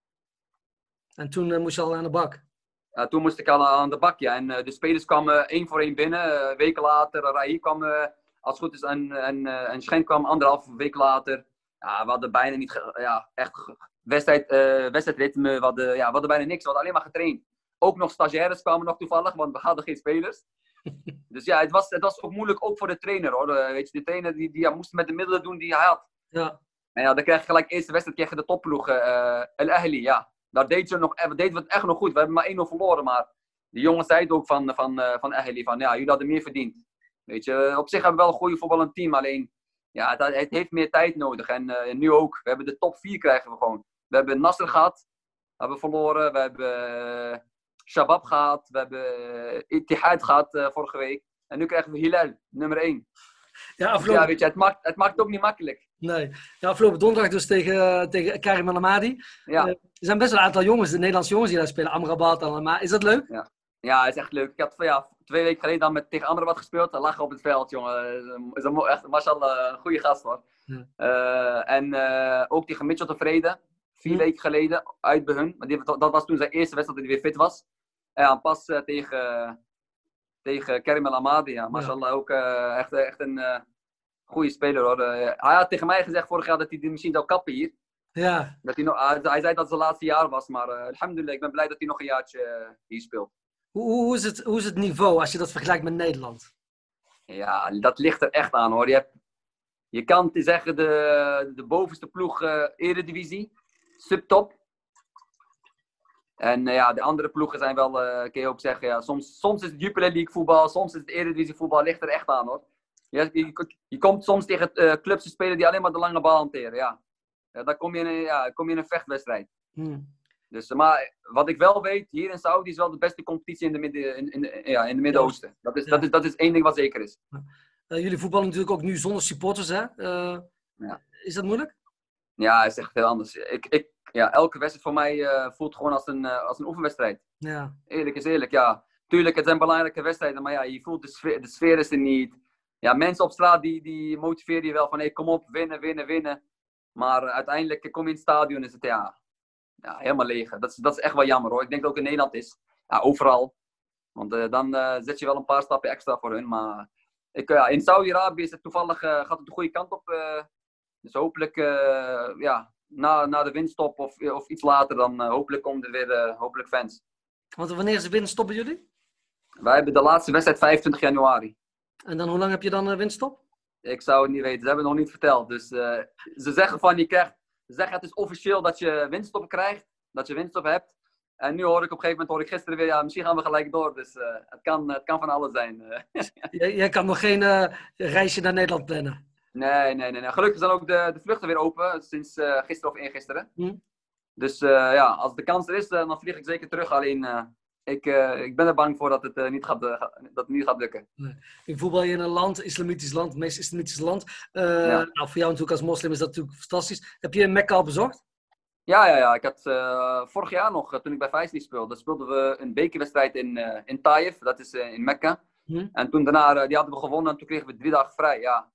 En toen uh, moest je al aan de bak? Uh, toen moest ik al aan de bak, ja. En uh, de spelers kwamen één voor één binnen. Uh, weken later, Rahi kwam, uh, als het goed is, en, en, uh, en Schenk kwam anderhalf week later. Ja, we hadden bijna niet, ge- ja, echt wedstrijd, uh, wedstrijdritme. We hadden, ja, we hadden bijna niks, we hadden alleen maar getraind. Ook nog stagiaires kwamen nog toevallig, want we hadden geen spelers. Dus ja, het was, het was ook moeilijk, ook voor de trainer hoor. Uh, weet je, de trainer die, die ja, moest met de middelen doen die hij had. Ja. En ja, dan kreeg je gelijk eerste wedstrijd, kreeg je de topploeg, uh, El Ahly, ja. Daar deden ze nog, deden we het echt nog goed. We hebben maar één nul verloren, maar de jongens zeiden ook van, van, uh, van Ahly van ja, jullie hadden meer verdiend. Weet je, op zich hebben we wel een goede voetballend team, alleen ja, het, het heeft meer tijd nodig. En uh, nu ook, we hebben de top vier krijgen we gewoon. We hebben Nasr gehad, hebben we verloren. We hebben uh, Shabab gehad, we hebben uh, Ittihad gehad uh, vorige week. En nu krijgen we Hilal, nummer één. Ja, afgelopen... ja, weet je, het maakt, het maakt het ook niet makkelijk. Nee. Ja, afgelopen donderdag dus tegen, uh, tegen Karim El Amadi. Ja. Uh, er zijn best wel een aantal jongens, de Nederlandse jongens die daar spelen. Amrabat en Amadi. Is dat leuk? Ja. Ja, het is echt leuk. Ik had ja, twee weken geleden dan met, tegen Amrabat gespeeld. Lachen op het veld, jongen. Is een, echt, mashallah, een goede gast hoor. Ja. Uh, en uh, ook tegen Mitchell tevreden. Vier ja. weken geleden, uit bij hun. Maar die, dat was toen zijn eerste wedstrijd dat hij weer fit was. En ja, pas uh, tegen, uh, tegen Karim El Amadi. Ja. Mashallah, ja. ook uh, echt, echt een uh, goede speler hoor. Uh, hij had tegen mij gezegd vorig jaar dat hij misschien zou kappen hier. Ja. Dat hij, nog, uh, hij zei dat het zijn laatste jaar was. Maar uh, alhamdulillah, ik ben blij dat hij nog een jaartje uh, hier speelt. Hoe, hoe, is het, hoe is het niveau als je dat vergelijkt met Nederland? Ja, dat ligt er echt aan hoor. Je, hebt, je kan zeggen de, de bovenste ploeg uh, Eredivisie, subtop. En uh, ja, de andere ploegen zijn wel, uh, kun je ook zeggen, ja, soms, soms is het Jupiler League voetbal, soms is het Eredivisie voetbal, ligt er echt aan hoor. Je, je, je komt soms tegen uh, clubs te spelen die alleen maar de lange bal hanteren, ja. ja dan kom je in een, ja, kom je in een vechtwedstrijd. Hmm. Dus, maar wat ik wel weet, hier in Saudi is wel de beste competitie in de, midden, in, in, ja, in de Midden-Oosten. Dat is, ja. dat, is, dat is één ding wat zeker is. Uh, jullie voetballen natuurlijk ook nu zonder supporters, hè? Uh, ja. Is dat moeilijk? Ja, het is echt heel anders. Ik, ik, ja, elke wedstrijd voor mij uh, voelt gewoon als een, uh, als een oefenwedstrijd. Ja. Eerlijk is eerlijk, ja. Tuurlijk, het zijn belangrijke wedstrijden, maar ja, je voelt de sfeer, de sfeer is er niet. Ja, mensen op straat die, die motiveren je wel van, hey, kom op, winnen, winnen, winnen. Maar uh, uiteindelijk kom je in het stadion en is het, ja... Ja, helemaal leeg. Dat is, dat is echt wel jammer hoor. Ik denk dat het ook in Nederland is. Ja, overal. Want uh, dan uh, zet je wel een paar stappen extra voor hun. Maar ik, uh, in Saudi-Arabië is het toevallig, uh, gaat het de goede kant op. Uh, dus hopelijk, uh, ja, na, na de winststop of, of iets later, dan uh, hopelijk komen er weer uh, hopelijk fans. Want wanneer is de winststop bij jullie? Wij hebben de laatste wedstrijd vijfentwintig januari. En dan hoe lang heb je dan uh, winststop? Ik zou het niet weten. Ze hebben het nog niet verteld. Dus uh, ze zeggen van, je krijgt... Ze zeggen het is officieel dat je winststop krijgt, dat je winststop hebt. En nu hoor ik op een gegeven moment, hoor ik gisteren weer, ja, misschien gaan we gelijk door. Dus uh, het, kan, het kan van alles zijn. Jij, jij kan nog geen uh, reisje naar Nederland plannen? Nee, nee, nee. nee. Gelukkig zijn ook de, de vluchten weer open, sinds uh, gisteren of eergisteren. Hm? Dus uh, ja, als de kans er is, uh, dan vlieg ik zeker terug. Alleen, uh, ik, uh, ik ben er bang voor dat het, uh, niet, gaat, uh, dat het niet gaat lukken. Nee. Ik voetbal je in een land, islamitisch land, het meest islamitische land. Uh, ja. Nou, voor jou natuurlijk als moslim is dat natuurlijk fantastisch. Heb je Mekka al bezocht? Ja, ja, ja. Ik had uh, vorig jaar nog, uh, toen ik bij Faisli speelde, speelden we een bekerwedstrijd in, uh, in Taif, dat is uh, in Mekka. Hm? En toen daarna, uh, die hadden we gewonnen en toen kregen we drie dagen vrij, ja.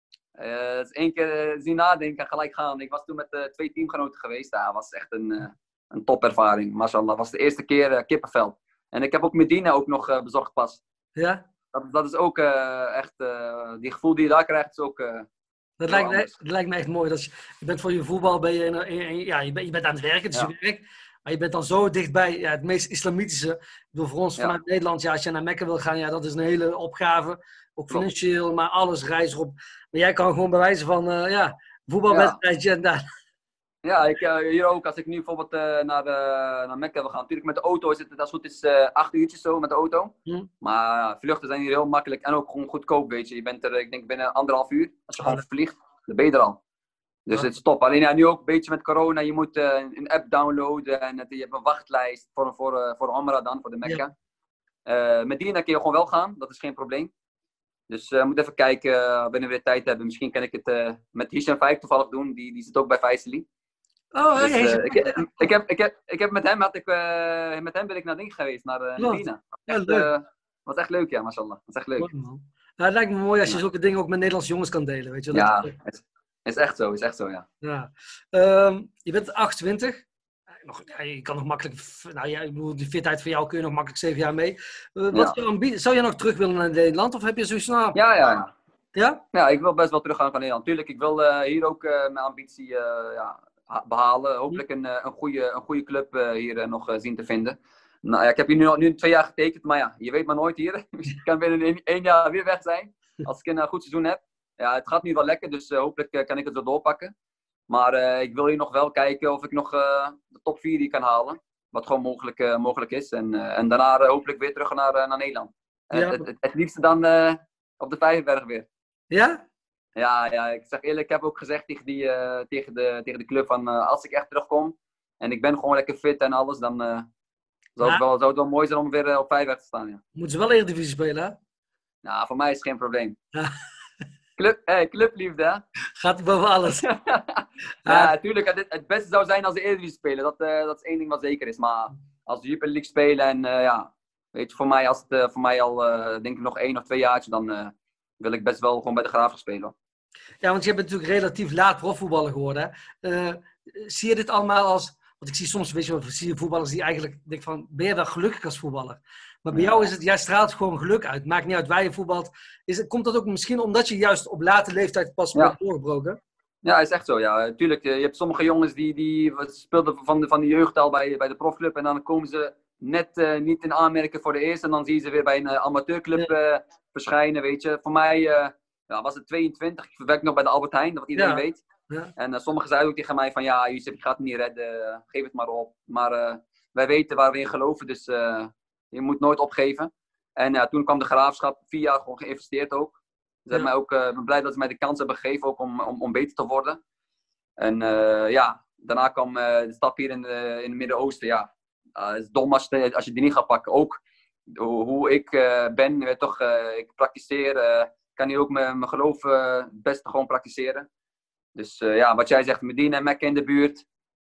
Uh, dus één keer uh, zien nadenken en gelijk gaan. Ik was toen met uh, twee teamgenoten geweest, dat ja, was echt een, uh, een topervaring. Mashallah, dat was de eerste keer uh, kippenvel. En ik heb ook Medina ook nog uh, bezocht pas. Ja? Dat, dat is ook uh, echt, uh, die gevoel die je daar krijgt is ook... Uh, Dat lijkt, me, dat lijkt me echt mooi. Dat je, je bent voor je voetbal, ben je, in, in, in, ja, je, bent, je bent aan het werken, dus ja. je werk. Maar je bent dan zo dichtbij ja, het meest islamitische. Ik bedoel, voor ons vanuit ja. Nederland, ja, als je naar Mekka wil gaan, ja, dat is een hele opgave. Ook financieel, maar alles, reis erop. Maar jij kan gewoon bewijzen van, uh, ja, voetbalwedstrijdje ja. en daar. Ja, ik, uh, hier ook. Als ik nu bijvoorbeeld uh, naar, uh, naar Mekka wil gaan. Natuurlijk met de auto is het, als het goed is, uh, acht uurtjes zo met de auto. Hm. Maar uh, vluchten zijn hier heel makkelijk en ook gewoon goedkoop, weet je. Je bent er, ik denk, binnen anderhalf uur. Als je gewoon vliegt, dan ben je er al. Dus ja. het is top. Alleen ja, nu ook een beetje met corona. Je moet uh, een app downloaden en het, je hebt een wachtlijst voor, voor, uh, voor Omra dan, voor de Mekka. Ja. Uh, Medina kun je gewoon wel gaan, dat is geen probleem. Dus we uh, moeten even kijken uh, wanneer we weer tijd hebben. Misschien kan ik het uh, met Hisham vijf toevallig doen. Die, die zit ook bij Faisli. Oh, dus, hey, uh, ik, ik, ik, heb, ik, heb, ik heb met hem, had ik, uh, met hem ben ik naar ding geweest, naar uh, Medina. Echt, ja, uh, was echt leuk, ja, mashallah. Was echt leuk. Mooi, man. Nou, het lijkt me mooi als je ja. zulke dingen ook met Nederlandse jongens kan delen, weet je wel. Ja, het is echt zo, is echt zo, ja. ja. Um, je bent achtentwintig. Nog, ja, je kan nog makkelijk, nou ja, ik bedoel, die fitheid van jou kun je nog makkelijk zeven jaar mee. Uh, wat ja. ambitie? Zou je nog terug willen naar Nederland of heb je zoiets nou? Ja, ja. Ja? Ja, ik wil best wel teruggaan naar Nederland. Tuurlijk, ik wil uh, hier ook uh, mijn ambitie uh, ja, behalen. Hopelijk een, een, goede, een goede club uh, hier uh, nog uh, zien te vinden. Nou ja, ik heb hier nu, nu twee jaar getekend, maar ja, je weet maar nooit hier. Ik kan binnen één, één jaar weer weg zijn, als ik een uh, goed seizoen heb. Ja, het gaat nu wel lekker, dus uh, hopelijk uh, kan ik het zo doorpakken. Maar uh, ik wil hier nog wel kijken of ik nog uh, de top vier hier kan halen. Wat gewoon mogelijk, uh, mogelijk is. En, uh, en daarna uh, hopelijk weer terug naar, uh, naar Nederland. En ja. het, het, het liefste dan uh, op de Vijverberg weer. Ja? Ja, ja, ik zeg eerlijk, ik heb ook gezegd tegen, die, uh, tegen, de, tegen de club van uh, als ik echt terugkom en ik ben gewoon lekker fit en alles, dan uh, zou, ja. het wel, zou het wel mooi zijn om weer uh, op Vijverberg te staan. Ja. Moeten ze wel Eredivisie spelen, hè? Nou, voor mij is het geen probleem. Ja. Club, hey, clubliefde, hè? Gaat boven alles. ja, natuurlijk. Het, het beste zou zijn als de Eredivisie spelen. Dat, uh, dat is één ding wat zeker is. Maar als de Jupiler League spelen en uh, ja, weet je, voor mij als het uh, voor mij al uh, denk ik nog één of twee jaartjes, dan uh, wil ik best wel gewoon bij de Graaf spelen. Ja, want je bent natuurlijk relatief laat profvoetballer geworden. Uh, zie je dit allemaal als... Want ik zie soms, weet je wel, zie je voetballers die eigenlijk denk van, ben je wel gelukkig als voetballer? Maar bij ja. jou is het, jij straalt gewoon geluk uit. Maakt niet uit waar je voetbalt. Is het, komt dat ook misschien omdat je juist op late leeftijd pas ja. bent doorgebroken? Ja, is echt zo. Ja, tuurlijk. Je hebt sommige jongens die, die speelden van de, van de jeugd al bij, bij de profclub. En dan komen ze net uh, niet in aanmerking voor de eerste. En dan zie je ze weer bij een uh, amateurclub uh, verschijnen, weet je. Voor mij uh, ja, was het tweeëntwintig. Ik werk nog bij de Albert Heijn, dat wat iedereen ja. weet. Ja. En uh, sommigen zeiden ook tegen mij van, ja, Yusuf, je gaat het niet redden. Geef het maar op. Maar uh, wij weten waar we in geloven, dus... Uh, Je moet nooit opgeven. En ja, toen kwam de Graafschap, vier jaar gewoon geïnvesteerd ook. Ze ja. mij ook uh, ben blij dat ze mij de kans hebben gegeven ook om, om, om beter te worden. En uh, ja, daarna kwam uh, de stap hier in, de, in het Midden-Oosten. Ja, uh, het is dom als je, als je die niet gaat pakken. Ook hoe, hoe ik uh, ben, weet toch, uh, ik praktiseer. Uh, kan hier ook mijn, mijn geloof uh, het beste gewoon praktiseren. Dus uh, ja, wat jij zegt, Medina en Mekka in de buurt.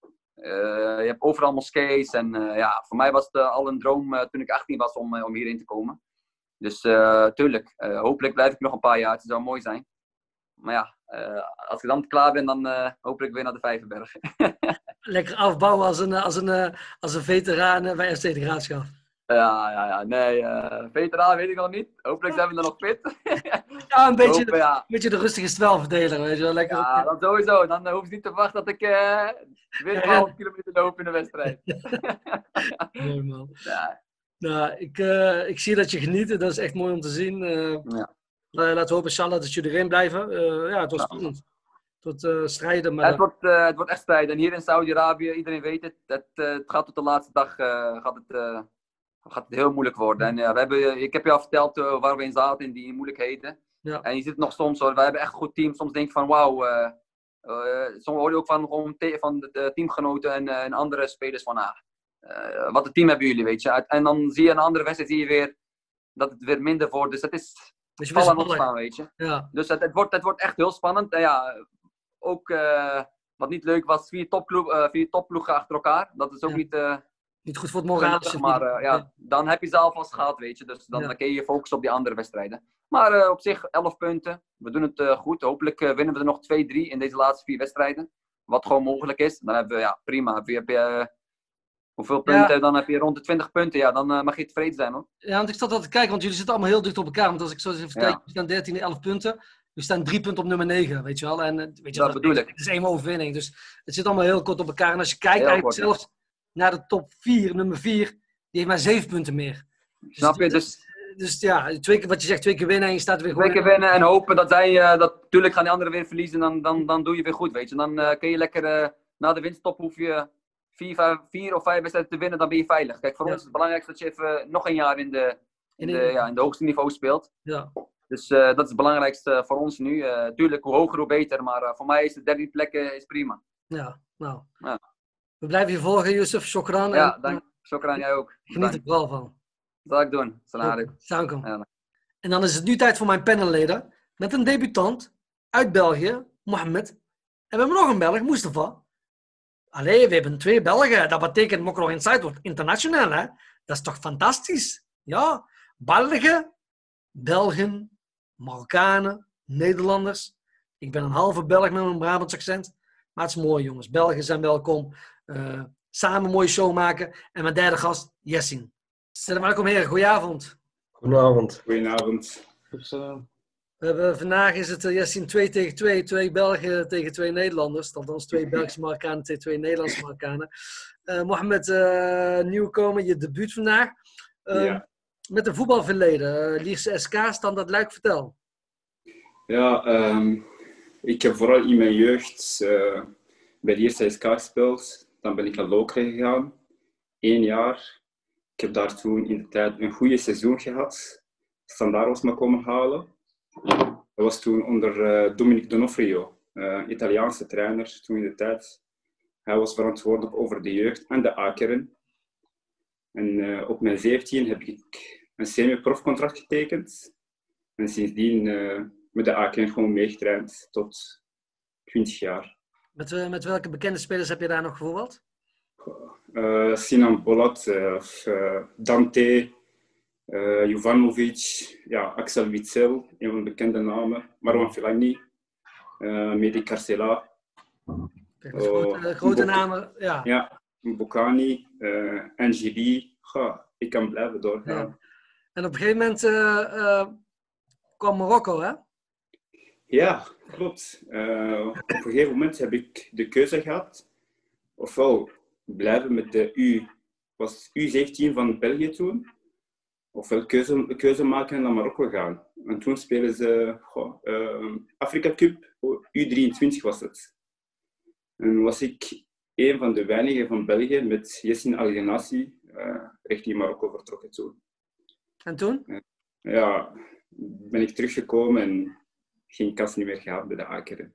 Uh, je hebt overal moskees en uh, ja, voor mij was het uh, al een droom uh, toen ik achttien was om, uh, om hierin te komen. Dus uh, tuurlijk, uh, hopelijk blijf ik nog een paar jaar, het zou mooi zijn. Maar ja, uh, als ik dan klaar ben, dan uh, hopelijk weer naar de Vijverberg. Lekker afbouwen als een, als een, als een veteraan bij F C de Graafschap. Ja, ja, ja, nee, uh, veteraan weet ik nog niet. Hopelijk zijn we er nog fit. Ja, een beetje, Hopen, ja. een beetje de rustige spelverdeler, weet je wel. Lekker ja, dan sowieso. Dan uh, hoef je niet te verwachten dat ik uh, weer twaalf kilometer loop in de wedstrijd. Mooi, man. Ja. Nou, ik, uh, ik zie dat je geniet. Dat is echt mooi om te zien. Uh, ja. uh, laten we hopen, inshallah, dat jullie erin blijven. Uh, ja, het was ja. spannend. Het wordt uh, strijden. Maar het, wordt, uh, het wordt echt strijden. En hier in Saudi-Arabië, iedereen weet het, het, uh, het gaat tot de laatste dag uh, gaat het, uh, gaat het heel moeilijk worden. En, uh, we hebben, ik heb je al verteld uh, waar we in zaten, in die moeilijkheden. Ja. En je ziet het nog soms hoor, wij hebben echt een goed team. Soms denk je van wauw, uh, uh, soms hoor je ook van, gewoon te, van de, de teamgenoten en, uh, en andere spelers van ah, uh, wat een team hebben jullie, weet je. En dan zie je een andere wedstrijd, zie je weer dat het weer minder wordt. Dus het is dus vallen en opstaan, weet je. Ja. Dus het, het, wordt, het wordt echt heel spannend. En ja, ook uh, wat niet leuk was, vier, topploeg, uh, vier topploegen achter elkaar. Dat is ook ja. niet... Uh, niet goed voor het moraal. Maar uh, ja, dan heb je ze alvast gehad, weet je. Dus dan, ja. dan kun je je focussen op die andere wedstrijden. Maar uh, op zich, elf punten. We doen het uh, goed. Hopelijk uh, winnen we er nog twee drie in deze laatste vier wedstrijden. Wat gewoon mogelijk is. Dan hebben we, ja, prima. Heb je, heb je, uh, hoeveel punten? Ja. Dan heb je rond de twintig punten. Ja, dan uh, mag je tevreden zijn, hoor. Ja, want ik zat al te kijken, want jullie zitten allemaal heel dicht op elkaar. Want als ik zo eens even ja. kijk, we staan dertien, elf punten. We staan drie punten op nummer negen, weet je wel. En weet je, dat, dat bedoel ik. Het is één overwinning. Dus het zit allemaal heel kort op elkaar. En als je kijkt, eigenlijk kort, zelfs... Ja. naar de top vier, nummer vier, die heeft maar zeven punten meer. Dus, Snap je? Dus, dus ja, twee keer, wat je zegt, twee keer winnen en je staat weer twee keer winnen en hopen dat zij, uh, dat, natuurlijk gaan die anderen weer verliezen, dan, dan, dan doe je weer goed, weet je. Dan uh, kun je lekker, uh, na de winststop hoef je vier, vijf, vier of vijf wedstrijden te winnen, dan ben je veilig. Kijk, voor ja. ons is het belangrijkste dat je even nog een jaar in de, in de, ja, in de hoogste niveau speelt. Ja. Dus uh, dat is het belangrijkste voor ons nu. Uh, tuurlijk, hoe hoger, hoe beter, maar uh, voor mij is de derde plek uh, is prima. Ja, nou... Ja. We blijven je volgen, Youssef. Shokran. Ja, dank. Shokran, jij ook. Geniet er vooral van. Dat ga ik doen. Salam. Ja. En dan is het nu tijd voor mijn panelleden. Met een debutant uit België, Mohamed. En we hebben nog een Belg, Mustafa. Allee, we hebben twee Belgen. Dat betekent Mokro Inside wordt internationaal, hè? Dat is toch fantastisch? Ja, Belgen, Belgen, Marokkanen, Nederlanders. Ik ben een halve Belg met een Brabants accent. Maar het is mooi, jongens. Belgen zijn welkom. Uh, samen een mooie show maken. En mijn derde gast, Yassin. Salam alaikum, heren. Goedenavond. Goedenavond. Goedenavond. We hebben, vandaag is het uh, Yassin twee tegen twee. Twee Belgen tegen twee Nederlanders. Althans, twee Belgische Marokkanen tegen twee Nederlandse Marokkanen. Uh, Mohamed, uh, nieuwkomer, je debuut vandaag. Uh, ja. Met een voetbalverleden. Uh, Lierse S K, Standaard Luik, vertel. Ja, um, ik heb vooral in mijn jeugd uh, bij Lierse S K gespeeld. Dan ben ik naar Lokeren gegaan. Eén jaar. Ik heb daar toen in de tijd een goede seizoen gehad. Standaard was me komen halen. Dat was toen onder uh, Dominic D'Onofrio, uh, Italiaanse trainer toen in de tijd. Hij was verantwoordelijk over de jeugd en de A-kern. En uh, op mijn zeventien heb ik een semi-profcontract getekend. En sindsdien uh, met de A-kern gewoon meegetraind tot twintig jaar. Met, uh, met welke bekende spelers heb je daar nog gevoetbald? Uh, Sinan Bolat, uh, uh, Dante, uh, Jovanovic, ja, Axel Witsel, een van de bekende namen, Marwan Fellaini, uh, Mehdi Carcela. Kijk, uh, grote, grote Mbok- namen, ja. Ja, Mbokani, uh, N G B, ja, ik kan blijven doorgaan. Ja. En op een gegeven moment uh, uh, kwam Marokko, hè? Ja, klopt. Uh, op een gegeven moment heb ik de keuze gehad, ofwel blijven met de U, was U zeventien van België toen, ofwel keuze, keuze maken en naar Marokko gaan. En toen spelen ze goh, uh, Afrika Cup, U drieëntwintig was het. En was ik een van de weinigen van België met Yassin Al Ghenassi uh, richting Marokko vertrokken toen. En toen? Uh, ja, ben ik teruggekomen en geen kans niet meer gehad bij de A-kern.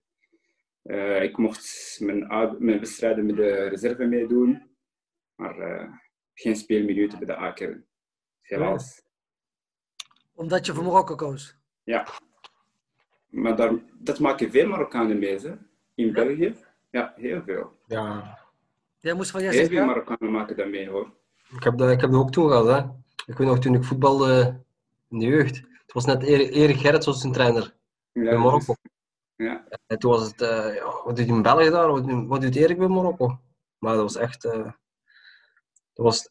Uh, ik mocht mijn, A- mijn wedstrijden met de reserve meedoen, maar uh, geen speelminuten bij de A-kern. Helaas. Omdat je voor Marokko koos? Ja. Maar daar, dat maken veel Marokkanen mee, hè? In ja. België. Ja, heel veel. Ja. Jij moest van Heel Jesse, veel ja? Marokkanen maken dat mee, hoor. Ik heb dat, ik heb dat ook toen gehad, hè. Ik weet nog, toen ik voetbalde in de jeugd. Het was net Erik, Erik Gerrits was zijn trainer. Ja, bij Marokko. Ja. En toen was het, uh, ja, wat doet hij in België daar? Wat, wat doet Erik bij Marokko? Maar dat was echt... Uh, dat was,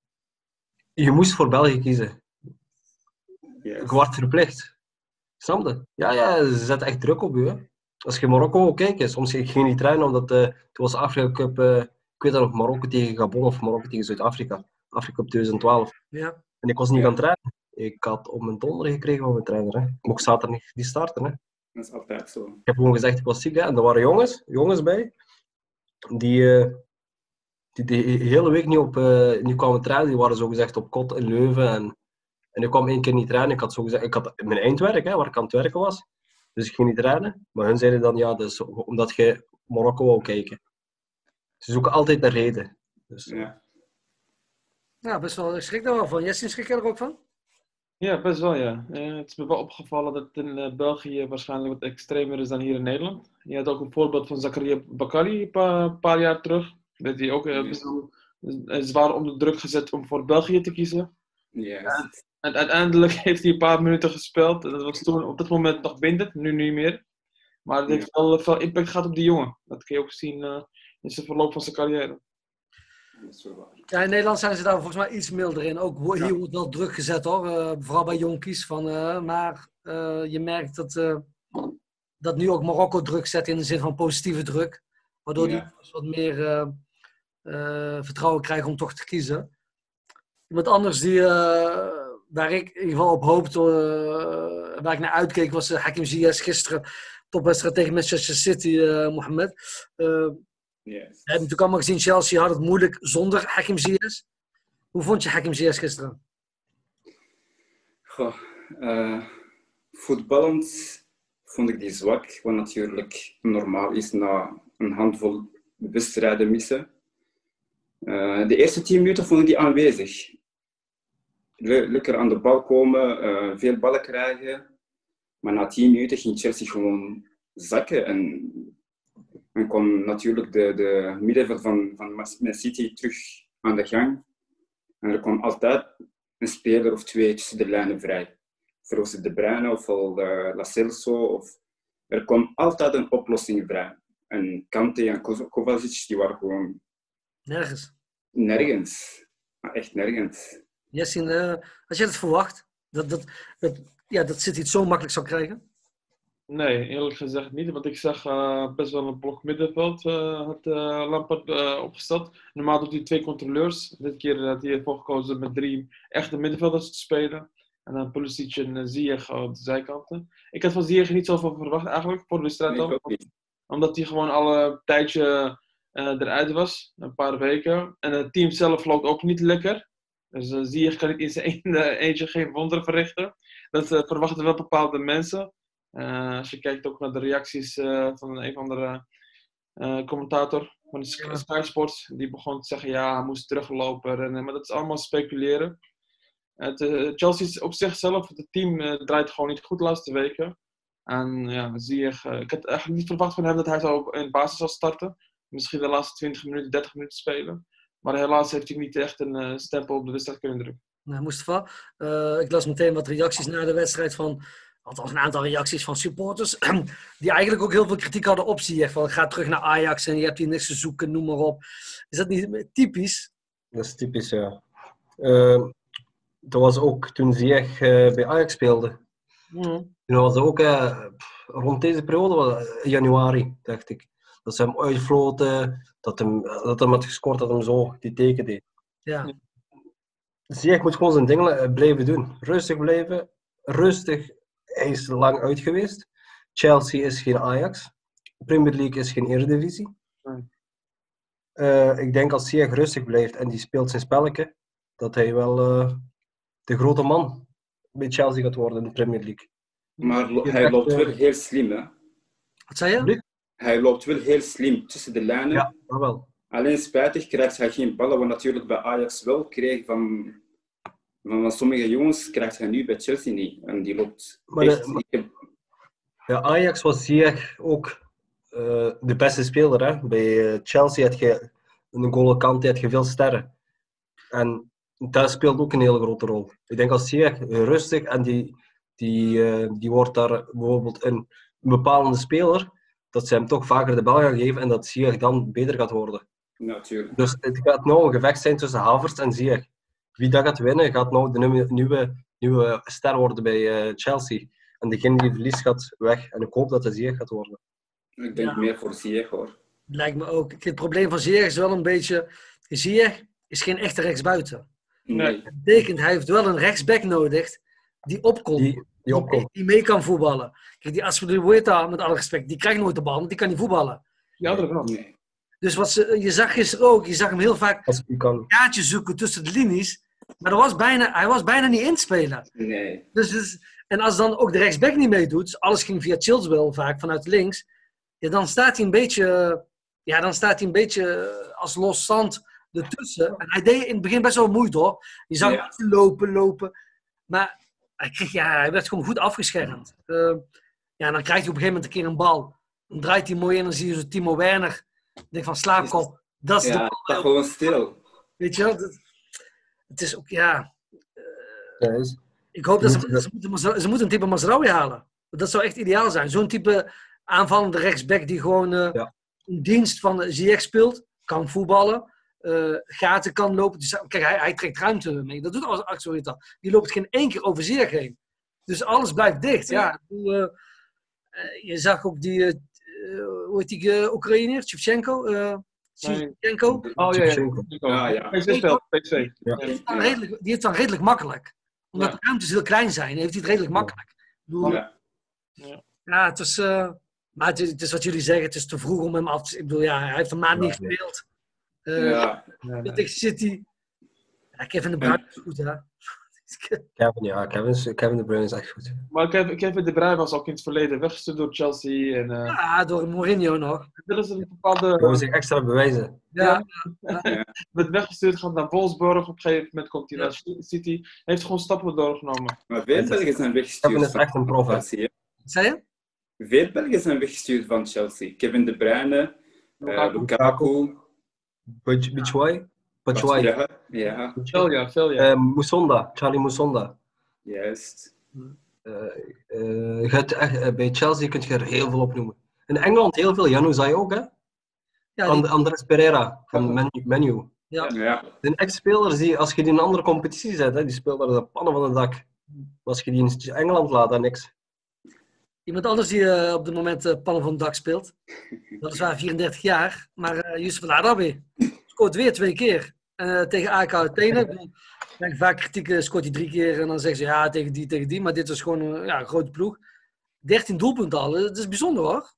je moest voor België kiezen. Yes. Ik werd verplicht. Snap je? Ja, ja, ze zetten echt druk op je. Hè. Als je Marokko kijkt, soms ging ik niet trainen, omdat uh, toen was Afrika Cup... Uh, ik weet dat nog, Marokko tegen Gabon of Marokko tegen Zuid-Afrika. Afrika Cup twintig twaalf. Ja. En ik was niet gaan trainen. Ik had op mijn donder gekregen van mijn trainer. Hè. Ik mocht zaterdag niet starten. Hè. Dat is altijd zo. Ik heb gewoon gezegd, ik was ziek, hè. En er waren jongens, jongens bij, die, uh, die de hele week niet, op, uh, niet kwamen trainen. Die waren zogezegd op kot in Leuven. En, en ik kwam één keer niet trainen. Ik had, zogezegd, ik had mijn eindwerk, hè, waar ik aan het werken was. Dus ik ging niet trainen. Maar hun zeiden dan, ja, dat is omdat je Marokko wou kijken. Ze zoeken altijd een reden. Dus, Ja. Ja, best wel. Ik schrik er wel van. Jessin, schrik je er ook van? Ja, best wel, ja. Uh, het is me wel opgevallen dat het in uh, België waarschijnlijk wat extremer is dan hier in Nederland. Je had ook een voorbeeld van Zakaria Bakari een paar, paar jaar terug. Dat hij ook uh, best wel uh, zwaar onder druk gezet om voor België te kiezen. Yes. En, en uiteindelijk heeft hij een paar minuten gespeeld. Dat was toen op dat moment nog bindend, nu niet meer. Maar het heeft wel veel impact gehad op die jongen. Dat kun je ook zien uh, in zijn verloop van zijn carrière. Ja, in Nederland zijn ze daar volgens mij iets milder in. Ook hier Ja. wordt wel druk gezet hoor. Uh, vooral bij jonkies. Van, uh, maar uh, je merkt dat, uh, dat nu ook Marokko druk zet in de zin van positieve druk. Waardoor Ja. die wat meer uh, uh, vertrouwen krijgen om toch te kiezen. Iemand anders die, uh, waar ik in ieder geval op hoopte, uh, waar ik naar uitkeek, was uh, Hakim Ziyech gisteren. Topwedstrijd tegen Manchester City, uh, Mohamed. Uh, Yes. We hebben natuurlijk allemaal gezien, Chelsea had het moeilijk zonder Hakim Ziyech. Hoe vond je Hakim Ziyech gisteren? Goh, uh, voetballend vond ik die zwak, wat natuurlijk normaal is na een handvol wedstrijden missen. Uh, de eerste tien minuten vond ik die aanwezig. Le- lekker aan de bal komen, uh, veel ballen krijgen. Maar na tien minuten ging Chelsea gewoon zakken. En, en kwam natuurlijk de, de middenveld van, van Man City terug aan de gang. En er kwam altijd een speler of twee tussen de lijnen vrij. Of was het De Bruyne of al uh, La Celso. Of... Er kwam altijd een oplossing vrij. En Kante en Kovacic die waren gewoon Nergens. nergens. Maar echt nergens. Jessin, uh, had je dat verwacht? Dat, dat, dat, ja, dat City het zo makkelijk zou krijgen? Nee, eerlijk gezegd niet. Want ik zag uh, best wel een blok middenveld uh, had uh, Lampard uh, opgesteld. Normaal doet hij twee controleurs. Dit keer had hij ervoor gekozen met drie echte middenvelders te spelen. En dan Pulisic en uh, Ziyech op de zijkanten. Ik had van Ziyech niet zoveel verwacht eigenlijk, voor de wedstrijd Nee, ik al. ook niet. Omdat hij gewoon al een tijdje uh, eruit was. Een paar weken. En het team zelf loopt ook niet lekker. Dus uh, Ziyech kan niet in zijn eentje geen wonderen verrichten. Dat uh, verwachten wel bepaalde mensen. Uh, als je kijkt ook naar de reacties uh, van een of andere uh, commentator van de Sky, Sky Sports, die begon te zeggen, ja, hij moest teruglopen. En, uh, maar dat is allemaal speculeren. Het, uh, Chelsea is op zichzelf, het team uh, draait gewoon niet goed de laatste weken. En ja, zie je, uh, ik had eigenlijk niet verwacht van hem dat hij zou in de basis zou starten. Misschien de laatste twintig minuten, dertig minuten spelen. Maar helaas heeft hij niet echt een uh, stempel op de wedstrijd kunnen drukken. Nou, Mustafa, uh, ik las meteen wat reacties na de wedstrijd van... Althans, een aantal reacties van supporters. Die eigenlijk ook heel veel kritiek hadden op Ziyech. Van ga terug naar Ajax en je hebt hier niks te zoeken, noem maar op. Is dat niet typisch? Dat is typisch, ja. Uh, dat was ook toen Ziyech uh, bij Ajax speelde. Mm. Toen was het ook uh, rond deze periode, januari, dacht ik. Dat ze hem uitfloten, dat hem, dat hem had gescoord, dat hem zo die teken deed. Ja. Ziyech moet gewoon zijn dingen blijven doen. Rustig blijven, rustig. Hij is lang uit geweest. Chelsea is geen Ajax. Premier League is geen Eredivisie. Nee. Uh, ik denk als Ziyech rustig blijft en die speelt zijn spelletje, dat hij wel uh, de grote man bij Chelsea gaat worden in de Premier League. Maar lo- hij loopt wel heel slim, hè? Wat zei je? Hij loopt wel heel slim tussen de lijnen. Ja, dat wel. Alleen spijtig krijgt hij geen ballen, wat natuurlijk bij Ajax wel kreeg van... Van sommige jongens krijgt hij nu bij Chelsea niet. En die loopt Maar echt... de, maar, ik heb... ja, Ajax was Ziyech ook uh, de beste speler. Hè? Bij uh, Chelsea had je een goal kant, had je veel sterren. En dat speelt ook een hele grote rol. Ik denk als Ziyech rustig en die, die, uh, die wordt daar bijvoorbeeld een, een bepalende speler, dat ze hem toch vaker de bal gaan geven en dat Ziyech dan beter gaat worden. Natuurlijk. Dus het gaat nou een gevecht zijn tussen Havertz en Ziyech. Wie dat gaat winnen, gaat nou de nieuwe, nieuwe, nieuwe ster worden bij uh, Chelsea. En degene die verliest gaat weg. En ik hoop dat het Ziyech gaat worden. Ik denk Ja. meer voor Ziyech, hoor. Lijkt me ook. Het probleem van Ziyech is wel een beetje... Ziyech is geen echte rechtsbuiten. Nee. Dat betekent, hij heeft wel een rechtsback nodig die opkomt. Die, Die opkomt. die mee kan voetballen. Kijk, die Aspilicueta, met alle respect, die krijgt nooit de bal, want die kan niet voetballen. Die andere wel. Nee. Dus wat ze, je zag gisteren ook, je zag hem heel vaak Als die kan. gaatjes zoeken tussen de linies, maar er was bijna, hij was bijna niet inspelen. Nee. Dus, dus, en als dan ook de rechtsback niet meedoet, dus alles ging via Chilwell vaak vanuit links, ja, dan staat hij een beetje, ja, dan staat hij een beetje als los zand ertussen. En hij deed in het begin best wel moeite hoor. Je zag Ja. hem lopen, lopen, maar hij, kreeg, ja, hij werd gewoon goed afgeschermd. Uh, ja, en dan krijgt hij op een gegeven moment een keer een bal. Dan draait hij mooi in en dan zie je zo Timo Werner. Ik denk van slaapkop, dat is Ja, de het bal. staat gewoon stil. Weet je wel, dat, het is ook, ja... Ja, is- Ik hoop dat ze, Moeten- ze, moeten, Mazra- ze moeten een type Mazraoui halen. Dat zou echt ideaal zijn. Zo'n type aanvallende rechtsback die gewoon uh, Ja. in dienst van de Ziyech speelt, kan voetballen, uh, gaten kan lopen. Dus, kijk, hij, hij trekt ruimte mee. Dat doet als Axel. Die loopt geen één keer over Ziyech heen. Dus alles blijft dicht. Ja. Ja, ik bedoel, uh, uh, je zag ook die, uh, uh, hoe heet die uh, Oekraïner, Shevchenko? Uh, Shevchenko? Oh ja, ja. Shevchenko. Ja, ja. P C speelt, P C. Ja. Die heeft het dan redelijk, die heeft het dan redelijk makkelijk. Omdat Ja. de ruimtes heel klein zijn, heeft hij het redelijk makkelijk. Ik bedoel, Ja. ja, het is, uh, maar het is, het is wat jullie zeggen, het is te vroeg om hem af te... Ik bedoel, ja, hij heeft een maand Ja, niet nee. gespeeld. Uh, Ja. Speelt tegen City. Ja, Kevin De Bruyne is goed, hè. Kevin, ja, Kevin, is- Kevin De Bruyne is echt goed. Maar Kevin, Kevin De Bruyne was ook in het verleden weggestuurd door Chelsea. En uh, Ja, door Mourinho nog. er is een Hij bepaalde... wil zich extra bewijzen. Ja, werd weggestuurd, gaat naar Wolfsburg. Op een gegeven moment komt hij naar City. Hij heeft gewoon stappen doorgenomen. Maar veel Belgen zijn Kevin weggestuurd is echt een prof, hè. van Chelsea. wat zei je? Veel Belgen zijn weggestuurd van Chelsea. Kevin De Bruyne, uh, Lukaku, Baj- Batshuayi? Batshuayi. Ja, ja, Veel ja, veel ja. Eh, Musonda, Charlie Musonda. juist. Eh, eh, je hebt echt, eh, bij Chelsea kun je er heel veel op noemen. In Engeland heel veel. Januzaj ook, hè? Ja, die, And- Andres Pereira van Man Menu. ja. Ja, De ex-spelers, die, als je die in een andere competitie zet, hè, die speelden de pannen van het dak. Maar als je die in Engeland laat, dan niks. Iemand anders die uh, op dit moment uh, pannen van het dak speelt. Dat is waar vierendertig jaar. Maar uh, Yusuf Al-Arabi scoort weer twee keer. Uh, tegen A K Athene. Ik bedoel, krijg vaak kritiek, uh, scoort hij drie keer. En dan zeggen ze ja, tegen die, tegen die. Maar dit was gewoon uh, ja, een grote ploeg. dertien doelpunten al. Dat is bijzonder hoor.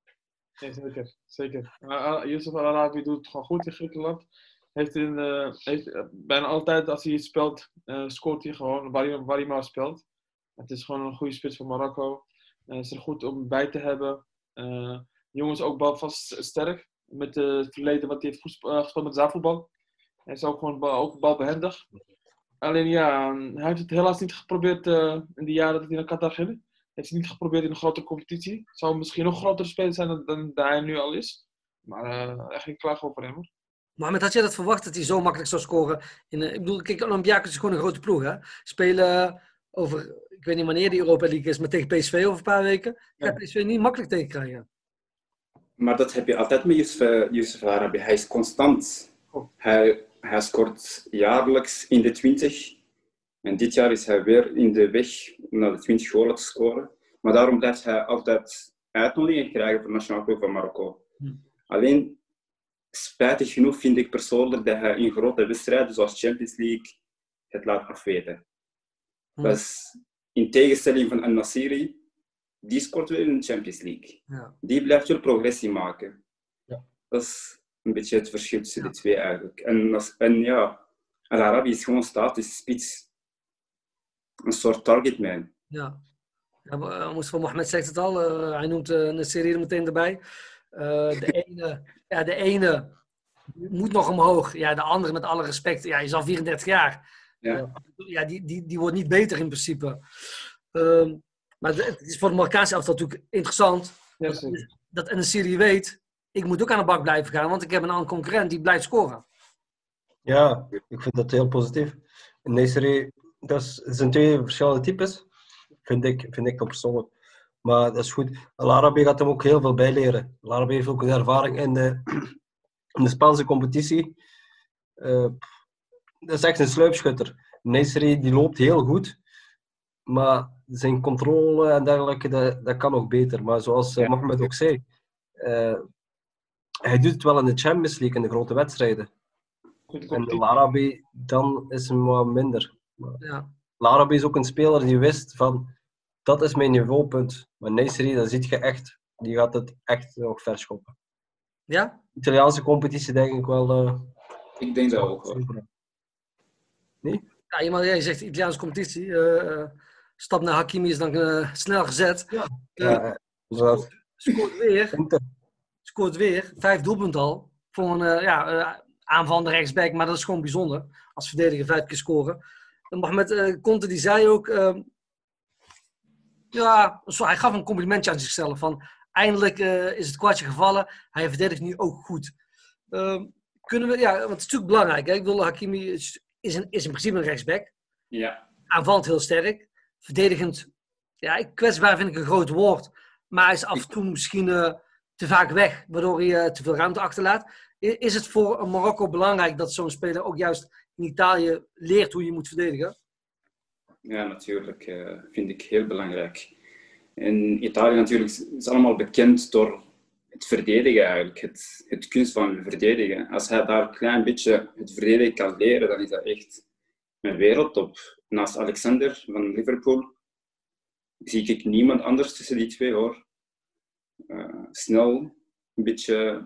Nee, zeker. zeker. Uh, Yusuf Al-Arabi doet het gewoon goed in Griekenland. Heeft in, uh, heeft, uh, bijna altijd als hij iets speelt, uh, scoort hij gewoon waar hij, waar hij maar speelt. Het is gewoon een goede spits van Marokko. Uh, is er goed om bij te hebben. Uh, jongens ook balvast sterk. Met uh, het verleden wat hij heeft voetbal, uh, gespeeld met zaalvoetbal. Hij is ook gewoon bal, ook balbehendig. Alleen ja, hij heeft het helaas niet geprobeerd uh, in de jaren dat hij naar Qatar ging. Hij heeft het niet geprobeerd in een grote competitie. Zou misschien nog grotere speler zijn dan, dan, dan hij nu al is. Maar uh, echt geen klaag over hem hoor. Mohamed, had jij dat verwacht dat hij zo makkelijk zou scoren? In, uh, ik bedoel, kijk, Olympiakos is gewoon een grote ploeg hè. Spelen over, ik weet niet wanneer die Europa League is, maar tegen P S V over een paar weken. Ja. Gaat P S V niet makkelijk tegen krijgen. maar dat heb je altijd met Yusuf, Yusuf Al-Arabi. Hij is constant. Hij, hij scoort jaarlijks in de twintig. En dit jaar is hij weer in de weg om naar de twintig golen te scoren. Maar daarom blijft hij altijd uitnodiging krijgen voor de nationale ploeg van Marokko. Hm. Alleen, spijtig genoeg vind ik persoonlijk dat hij in grote wedstrijden zoals Champions League het laat afweten. Hm. Dat is in tegenstelling van Al-Nassiri, die scoort weer in de Champions League. Ja. Die blijft wel progressie maken. Ja. Dat is een beetje het verschil tussen de twee eigenlijk. En, als, en ja, Al-Arabi is gewoon statisch spits. Een soort targetman. Ja. Ja, Mustafa Mohamed zegt het al. Uh, hij noemt uh, een serie er meteen erbij. Uh, de, ene, ja, de ene moet nog omhoog. Ja, de andere, met alle respect, ja, is al vierendertig jaar. Ja. Uh, ja, die, die, die wordt niet beter in principe. Uh, maar de, het is voor de Marokkaanse elftal natuurlijk interessant. Ja, dat, dat een serie weet, ik moet ook aan de bak blijven gaan. Want ik heb een andere concurrent die blijft scoren. Ja, ik vind dat heel positief. In deze serie, dat is, het zijn twee verschillende types. Vind ik, vind ik persoonlijk. Maar dat is goed. Al-Arabi gaat hem ook heel veel bijleren. Al-Arabi heeft ook een ervaring in de, in de Spaanse competitie. Uh, dat is echt een sluipschutter. Neyseri die loopt heel goed. Maar zijn controle en dergelijke, dat, dat kan nog beter. Maar zoals uh, Mohamed ook zei, uh, hij doet het wel in de Champions League, in de grote wedstrijden. En Al-Arabi, dan is hem wat minder. Ja. Al-Arabi is ook een speler die wist van, dat is mijn niveaupunt. Maar Neisserie, dat zie je echt, die gaat het echt nog verschoppen. Ja? Italiaanse competitie denk ik wel... Uh, ik denk dat ook hoor. Nee? Ja, iemand, jij zegt Italiaanse competitie. Uh, stap naar Hakimi is dan uh, snel gezet. Ja, uh, ja scoort, scoort weer. Scoort weer. Vijf doelpunten al. Voor een uh, ja, uh, aanvallende rechtsback. Maar dat is gewoon bijzonder. Als verdediger vijf keer scoren. Mohamed uh, Conte die zei ook... Uh, ja, zo, hij gaf een complimentje aan zichzelf. Van, eindelijk uh, is het kwartje gevallen. Hij verdedigt nu ook goed. Uh, kunnen we... Ja, want het is natuurlijk belangrijk. Hè? Ik bedoel, Hakimi is, is, een, is in principe een rechtsback. Ja. Aanvallend heel sterk. Verdedigend... Ja, kwetsbaar vind ik een groot woord. Maar hij is af en toe misschien uh, te vaak weg. Waardoor hij uh, te veel ruimte achterlaat. Is het voor een Marokko belangrijk dat zo'n speler ook juist in Italië leert hoe je moet verdedigen? Ja, natuurlijk. Uh, vind ik heel belangrijk. In Italië natuurlijk is het allemaal bekend door het verdedigen eigenlijk. Het, het kunst van verdedigen. Als hij daar een klein beetje het verdedigen kan leren, dan is dat echt een wereldtop. Naast Alexander van Liverpool zie ik niemand anders tussen die twee hoor. Uh, snel, een beetje...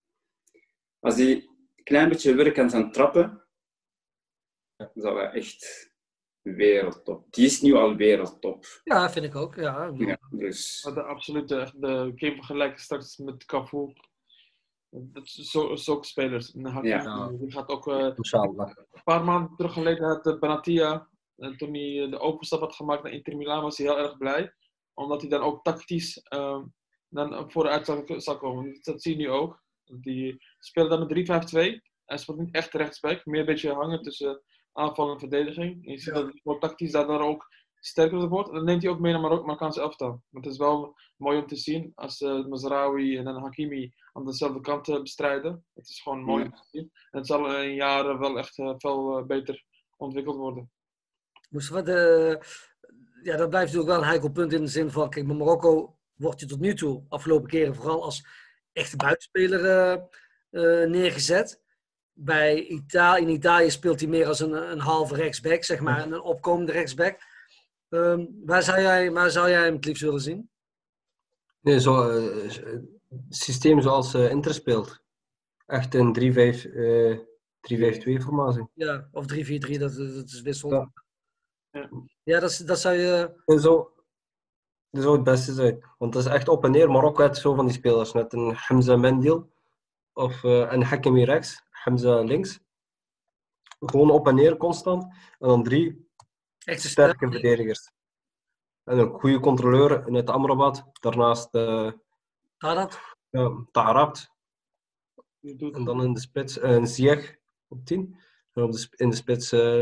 Als hij een klein beetje werkt aan zijn trappen, dan zal hij echt wereldtop. Die is nu al wereldtop. Ja, vind ik ook. Ja, ja dus... De absolute, de game vergelijken straks met Cafu. Dat is zo, zulke spelers. Hakimi, ja. Die gaat ook... Uh, een paar maanden terug geleden had uh, Benatia, uh, toen hij uh, de overstap had gemaakt naar Inter Milan, was hij heel erg blij. Omdat hij dan ook tactisch uh, dan vooruit zou, zou komen. Dat zie je nu ook. Die speelt dan met drie vijf twee. Hij speelt niet echt rechtsback. Meer een beetje hangen tussen aanval en verdediging. En je ziet ja. dat hij voor tactisch daardoor ook sterker wordt. En dan neemt hij ook mee naar Marok- Marokkaanse elftal. Het is wel mooi om te zien als uh, Mazraoui en dan Hakimi aan dezelfde kant uh, bestrijden. Het is gewoon mooi ja. om te zien. En het zal in jaren wel echt uh, veel uh, beter ontwikkeld worden. Mustafa, de, ja, dat blijft natuurlijk wel een heikel punt in de zin van, kijk, bij Marokko wordt je tot nu toe, afgelopen keren, vooral als echte buitenspeler uh, uh, neergezet. Bij Italië, in Italië speelt hij meer als een, een halve rechtsback, zeg maar, een opkomende rechtsback. Um, waar, zou jij, waar zou jij hem het liefst willen zien? Nee, zo, uh, systeem zoals uh, Inter speelt. Echt een drie vijf twee formatie. Ja, of drie vier drie, dat, dat is wissel. Ja, ja. ja dat, dat zou je... En zo, dat zou het beste zijn. Want dat is echt op en neer. Marokko heeft zo van die spelers. Met een Hamza Mendil of uh, een Hakimi rechts. Hamza links. Gewoon op en neer constant. En dan drie Echt sterke sterk. verdedigers. En een goede controleur in het Amrabat. Daarnaast uh, Taarabt. Ja, Taarabt. En dan in de spits uh, een Ziyech op tien. En op de, in de spits... Uh,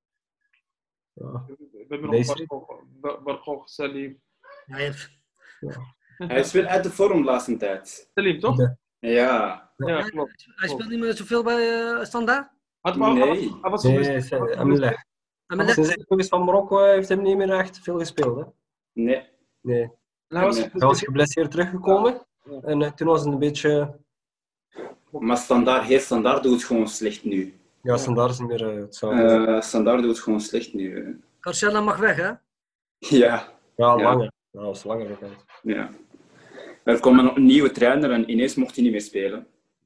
ja, we hebben nog Bargog, Salim. Ja, heeft... ja. Hij is weer uit de vorm de laatste tijd. Salim, toch? Ja. Ja. Ja, klopt. Hij speelt niet meer zoveel bij uh, Standaard? Had maar, nee. Hij was nee, Amelech. Sinds hij terug is van Marokko heeft hij niet meer echt veel gespeeld. Hè? Nee. Nee. Hij was, hij was geblesseerd teruggekomen. Ja. En uh, toen was het een beetje... Maar Standaard, heel Standaard doet het gewoon slecht nu. Ja, Standaard is niet meer uh, hetzelfde. Uh, Standaard doet het gewoon slecht nu. Carcella mag weg, hè? Ja. Ja, langer. Ja, dat was langer bekend. Ja. Er kwam een nieuwe trainer en ineens mocht hij niet meer spelen.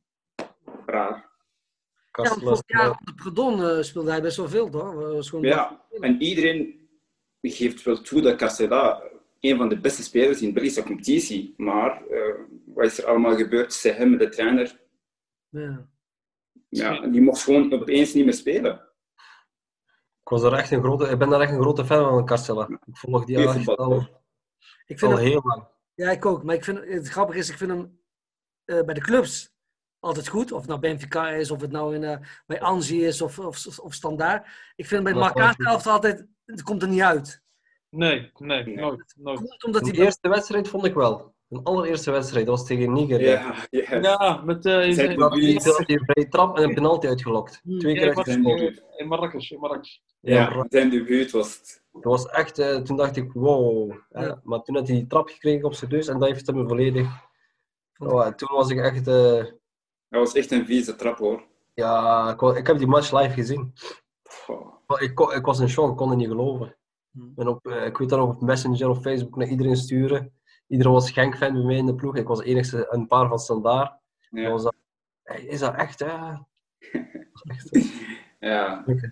Raar. Ja, vorig jaar op de Predon uh, speelde hij best wel veel, toch? Was gewoon ja, en iedereen geeft wel toe dat Carcella een van de beste spelers in de Belgische competitie. Maar uh, wat is er allemaal gebeurd? Ze hebben de trainer. Ja. Ja, die mocht gewoon opeens niet meer spelen. Ik, was er echt een grote, ik ben daar echt een grote fan van, Carcella. Ik volg die al, echt al, ik vind al hem, heel lang. Ja, ik ook. Maar ik vind, het grappige is, ik vind hem uh, bij de clubs altijd goed. Of het nou Benfica is, of het nou in, uh, bij Anzi is, of, of, of Standaard. Ik vind bij de Marokkaanse elftal altijd, het komt er niet uit. Nee, nee, nooit. nooit. Komt omdat de die eerste wedstrijd vond ik wel. Een allereerste wedstrijd, dat was tegen Niger. Ja, yes. ja met... Uh, je had die, die vrije trap en een penalty uitgelokt. Hmm. Twee keer echt gespeeld. In Marrakesh, in Marrakesh. Ja, ja, zijn debuut was het. Dat was echt, uh, toen dacht ik, wow. Ja. Maar toen had hij die trap gekregen op zijn neus en dat heeft hem volledig... Oh, toen was ik echt... Uh... Dat was echt een vieze trap, hoor. Ja, ik, ik heb die match live gezien. Oh. Ik, ik was in shock, ik kon het niet geloven. En op, uh, ik weet dat nog op Messenger of Facebook naar iedereen sturen. Iedereen was Genk-fan bij mij in de ploeg. Ik was de enigste, een paar van Standaard. Ja. Was dat, hey, is dat echt, hè? Dat is echt, hè? Ja. Okay.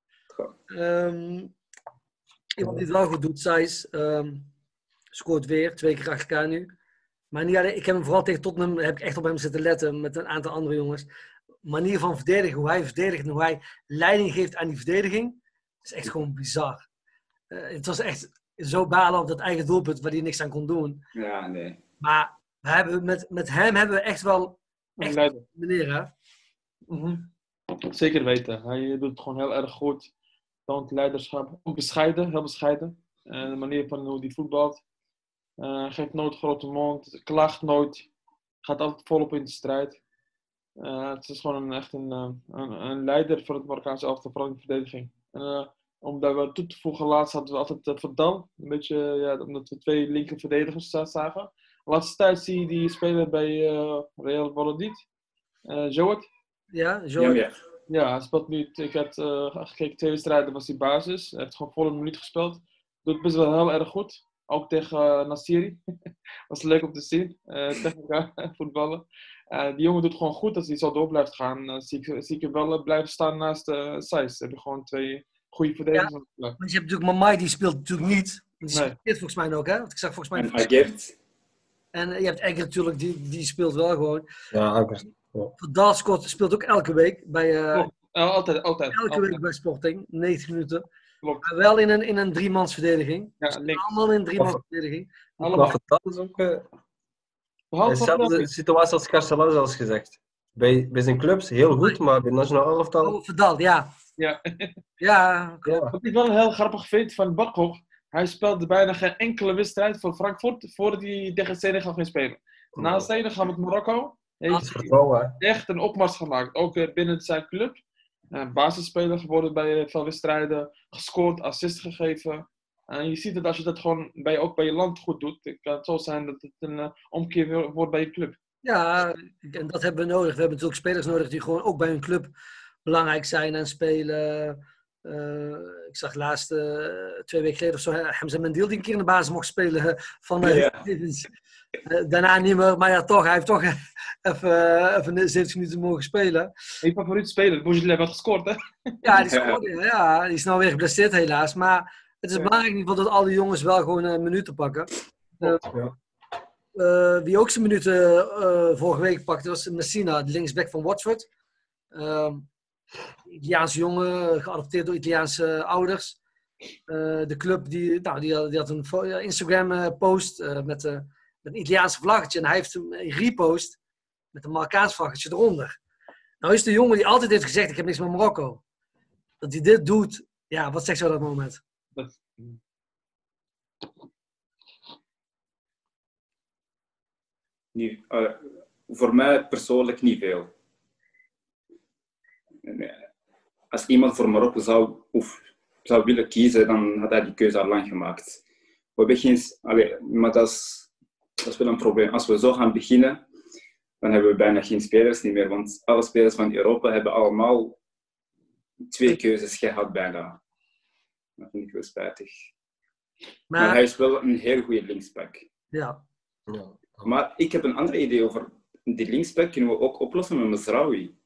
Um, iemand die het wel goed doet, Sijs, um, scoort weer, twee keer achter elkaar nu. Maar niet alleen, ik heb hem vooral tegen Tottenham, heb ik echt op hem zitten letten met een aantal andere jongens. Manier van verdedigen, hoe hij verdedigt en hoe hij leiding geeft aan die verdediging, is echt gewoon bizar. Uh, het was echt zo balen op dat eigen doelpunt waar hij niks aan kon doen. Ja, nee. Maar we hebben, met, met hem hebben we echt wel echt een meneer, hè? Mm-hmm. Zeker weten. Hij doet het gewoon heel erg goed. Toont leiderschap. Ook bescheiden, heel bescheiden. En de manier van hoe hij voetbalt. Uh, geeft nooit grote mond. Klaagt nooit. Gaat altijd volop in de strijd. Uh, het is gewoon een, echt een, een, een leider voor het Marokkaanse elftal, vooral in de verdediging. En, uh, om daar wel toe te voegen, laatst hadden we altijd uh, Verdal. Een beetje, ja, omdat we twee linker verdedigers zagen. De laatste tijd zie je die spelen bij uh, Real Valladolid. Uh, Joet. Ja, Joet. Ja, ja. Ja, hij speelt nu. Ik had uh, gekeken, twee wedstrijden was hij basis. Hij heeft gewoon volle minuut gespeeld. Doet best wel heel erg goed. Ook tegen uh, Nassiri. Was leuk om te zien. Uh, tegen voetballen. Uh, die jongen doet gewoon goed. Als hij zo door blijft gaan, uh, zie, ik, zie ik hem wel uh, blijven staan naast uh, Sijs. Heb je gewoon twee goede verdedigers. Ja, ja. want je hebt natuurlijk Mamai, die speelt natuurlijk niet. Die Nee. speelt volgens mij ook, hè? Want ik zag volgens mij. En Agert. En uh, je hebt Egger natuurlijk, die, die speelt wel gewoon. Ja, Egger. Ja. Verdal speelt ook elke week bij. Uh, oh, uh, altijd, altijd. Elke altijd. week bij Sporting, negentig minuten. Klopt. Maar wel in een, in een driemansverdediging. Ja, dus allemaal in een driemansverdediging. Allemaal. Dat is ook uh, dezelfde situatie als Carcela, zoals gezegd. Bij, bij zijn clubs heel goed, maar bij nationaal elftal. Oh, Verdal, ja. Ja. Ja, ja. Wat ik wel heel grappig vind van Bakhoff, hij speelde bijna geen enkele wedstrijd voor Frankfurt voordat hij tegen Senegal ging spelen. Na Senegal met Marokko heeft hij echt een opmars gemaakt, ook binnen zijn club. Uh, basisspeler geworden bij veel wedstrijden, gescoord, assist gegeven. En uh, je ziet het als je dat gewoon bij, ook bij je land goed doet. Het kan zo zijn dat het een uh, omkeer wordt bij je club. Ja, en dat hebben we nodig. We hebben natuurlijk spelers nodig die gewoon ook bij hun club belangrijk zijn en spelen. Uh, ik zag laatst uh, twee weken geleden of zo Hamza Mendil die een keer in de basis mocht spelen van uh, ja. uh, daarna niet meer, maar ja toch, hij heeft toch even, uh, even zeventig minuten mogen spelen. Je favoriete speler, Bourgeois heeft gescoord, hè? Ja, die scoorde, ja. ja. Die is nou weer geblesseerd helaas, maar het is ja. belangrijk in ieder geval dat alle jongens wel gewoon een minuut pakken. Uh, ja. uh, wie ook zijn minuten uh, vorige week pakte was Messina, de linksback van Watford. Uh, Italiaanse jongen, geadopteerd door Italiaanse ouders. Uh, de club die, nou, die, had, die had een Instagram-post uh, met, uh, met een Italiaanse vlaggetje. En hij heeft hem repost met een Marokkaans vlaggetje eronder. Nou is de jongen die altijd heeft gezegd, ik heb niks met Marokko. Dat hij dit doet, ja, wat zegt ze op dat moment? Dat... Niet, uh, voor mij persoonlijk niet veel. Als iemand voor Marokko zou, of, zou willen kiezen, dan had hij die keuze al lang gemaakt. We hebben geen, allee, maar dat is, dat is wel een probleem. Als we zo gaan beginnen, dan hebben we bijna geen spelers niet meer. Want alle spelers van Europa hebben allemaal twee keuzes gehad bijna. Dat vind ik wel spijtig. Maar, maar hij is wel een heel goede linksback. Ja. ja. Maar ik heb een ander idee over die linksback kunnen we ook oplossen met Mazraoui.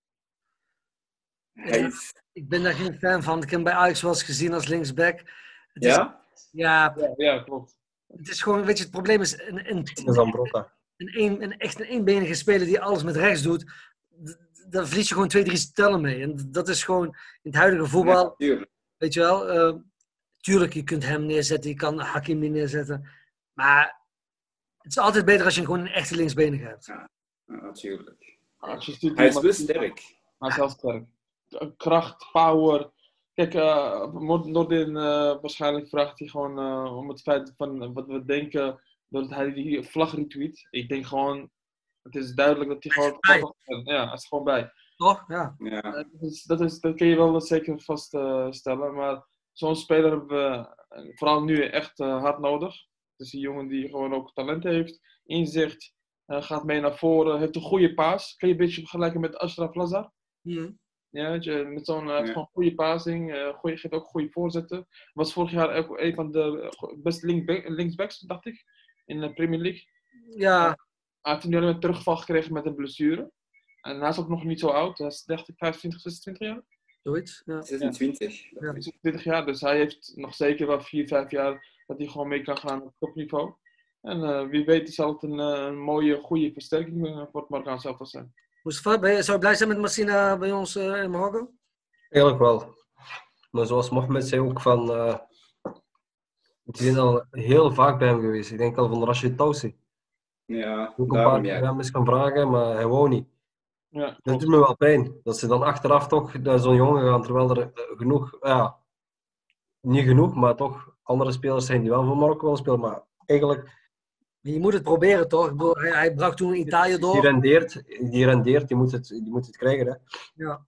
Ja, ik ben daar geen fan van. Ik heb hem bij Ajax wel eens gezien als linksback. Het ja? Is, ja? Ja, ja, klopt. Het is gewoon, weet je, het probleem is een, een, een, een, een echt een eenbenige speler die alles met rechts doet. Daar verlies je gewoon twee, drie stellen mee. En dat is gewoon in het huidige voetbal. Ja, weet je wel, uh, tuurlijk, je kunt hem neerzetten, je kan Hakimi neerzetten. Maar het is altijd beter als je gewoon een echte linksbenige hebt. Ja, natuurlijk. Ja, hij is wel sterk. Hij is heel sterk. Kracht, power. Kijk, uh, Nordin uh, waarschijnlijk vraagt hij gewoon uh, om het feit van wat we denken dat hij die vlag retweet. Ik denk gewoon, het is duidelijk dat hij gewoon... Hij ja, hij is gewoon bij. Toch? Ja. ja. Uh, dat, is, dat, is, dat kun je wel zeker vaststellen. Uh, maar zo'n speler hebben we uh, vooral nu echt uh, hard nodig. Het is een jongen die gewoon ook talent heeft, inzicht, uh, gaat mee naar voren, heeft een goede paas. Kun je een beetje vergelijken met Ashraf Lazar? Mm. Ja, weet je, met zo'n uh, Ja. gewoon goede passing, uh, goeie, geeft ook goede voorzetten. Was vorig jaar ook een van de beste linkback, linksbacks, dacht ik, in de Premier League. Ja, Hij heeft nu een terugval gekregen met een blessure. En hij is ook nog niet zo oud, hij is dacht ik vijfentwintig, zesentwintig jaar. zoiets. Ja. zesentwintig. Ja. Hij is twintig jaar, dus hij heeft nog zeker wel vier, vijf jaar dat hij gewoon mee kan gaan op topniveau. En uh, wie weet zal het een, uh, een mooie, goede versterking uh, voor het Marokkaanse elftal zijn. Mustafa, ben je, zou je blij zijn met Messina bij ons uh, in Marokko? Eigenlijk wel. Maar zoals Mohamed zei ook van... Uh, die zijn al heel vaak bij hem geweest. Ik denk al van Rashid Tausi. Ja, Ook een paar daarom keer ja. hem eens gaan vragen, maar hij wou niet. Ja, Dat klopt. doet me wel pijn. Dat ze dan achteraf toch naar zo'n jongen gaan, terwijl er uh, genoeg... Ja, niet genoeg, maar toch andere spelers zijn die wel voor Marokko willen spelen. Maar eigenlijk... Je moet het proberen, toch? Ik bedoel, hij, hij brak toen in Italië Die door. rendeert, die, rendeert die, moet het, die moet het krijgen. Hè. Ja.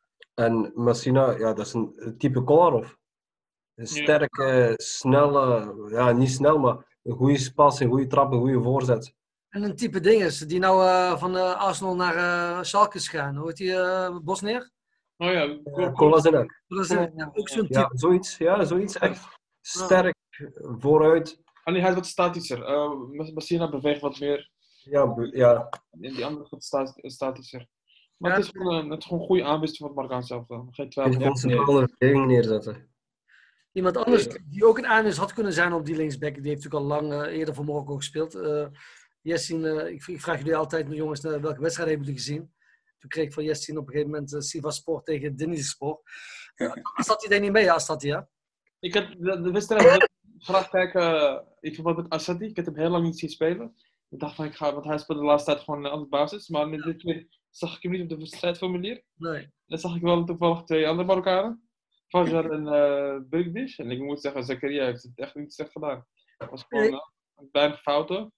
En Messina, ja, dat is een type Kolarov. Een sterke, snelle, ja, niet snel, maar een goede pas, een goede trap, een goede voorzet. En een type dinges die nou uh, van uh, Arsenal naar uh, Schalke is gaan. Hoe heet die? Uh, Bosnier? Oh ja, Uh, Kolasinac. Ja, ook zo'n type. Ja, zoiets, ja, zoiets. Echt sterk, vooruit. Alleen hij is wat statischer. Uh, Messina beweegt wat meer. Ja, be- ja. En die andere wat sta- statischer. Maar Ja. het is gewoon een, het is gewoon een goede aanwinst voor het Marokkaanse elftal. Geen Je twijfel. kon ze wel een verdediging neerzetten. Iemand anders die ook een aanwinst had kunnen zijn op die linksback. Die heeft natuurlijk al lang uh, eerder voor Marokko gespeeld. Uh, Yassin, uh, ik, ik vraag jullie altijd, mijn jongens, uh, welke wedstrijd hebben jullie gezien? Toen kreeg ik van Yassin op een gegeven moment uh, Sivasspor tegen Denizlispor. Uh, zat hij daar niet mee, ja, zat hij, ja? Ik heb de, de wedstrijd graag kijken uh, in verband met Assadi. Ik heb hem heel lang niet zien spelen. Ik dacht van, ik ga, want hij speelde de laatste tijd gewoon aan de basis. Maar met dit keer zag ik hem niet op de wedstrijdformulier. Nee. Dan zag ik wel toevallig twee andere Marokkanen. Fajar en uh, Brigdish. En ik moet zeggen, Zakaria heeft het echt niet slecht gedaan. Het was gewoon uh, een kleine fouten.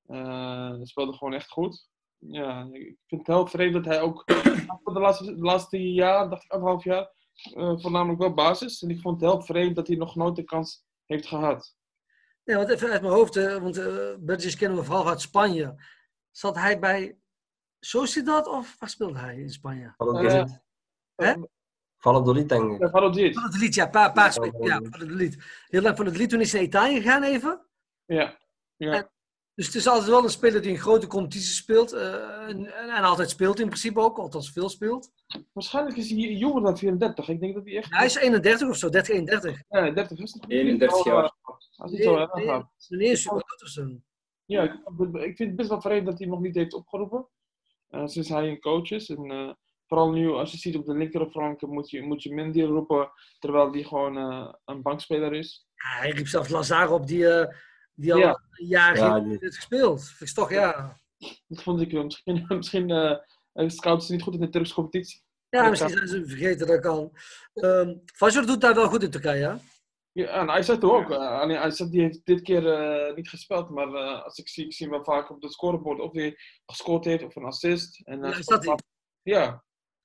Uh, hij speelde gewoon echt goed. Ja, ik vind het heel vreemd dat hij ook voor de laatste, de laatste jaar, dacht ik anderhalf jaar, uh, voornamelijk wel basis. En ik vond het heel vreemd dat hij nog nooit de kans heeft gehad. Nee, want even uit mijn hoofd, uh, want uh, Belgisch kennen we vooral uit Spanje. Zat hij bij Sociedad of waar speelde hij in Spanje? Valladolid. Hè? Valladolid, denk ik. Ja, Valladolid. Valladolid, ja, paar, paar spelen. Ja, Valladolid. Heel lang Valladolid, toen is hij naar Italië gegaan even. Ja. Ja. En, dus het is altijd wel een speler die een grote competitie speelt. Uh, en, en altijd speelt in principe ook, althans veel speelt. Waarschijnlijk is hij jonger dan vierendertig. Ik denk dat hij echt... Ja, hij is eenendertig of zo, dertig, eenendertig. Ja, dertig is het. eenendertig jaar. Als hij zo erg nee, gaat. is meneer super oud of zo. Ja, ik, ik vind het best wel vreemd dat hij nog niet heeft opgeroepen. Uh, sinds hij een coach is. En, uh, vooral nu, als je ziet op de linkerflank, moet je, moet je Mendy roepen. Terwijl die gewoon uh, een bankspeler is. Ja, hij riep zelfs Lazar op die, uh, die al Ja. een jaar Ja, heeft die- dit gespeeld. Vind ik toch, ja. Dat vond ik wel. Misschien, misschien uh, scouten ze niet goed in de Turkse competitie. Ja, misschien zijn ze vergeten, dat kan. Um, Fajr doet daar wel goed in Turkije, ja? Ja, en Aysat ook. Uh, alleen Aysat die heeft dit keer uh, niet gespeeld. Maar uh, als ik zie, ik zie hem wel vaak op het scorebord. Of hij gescoord heeft of een assist. En, uh, Ja, is dat hij? Ja.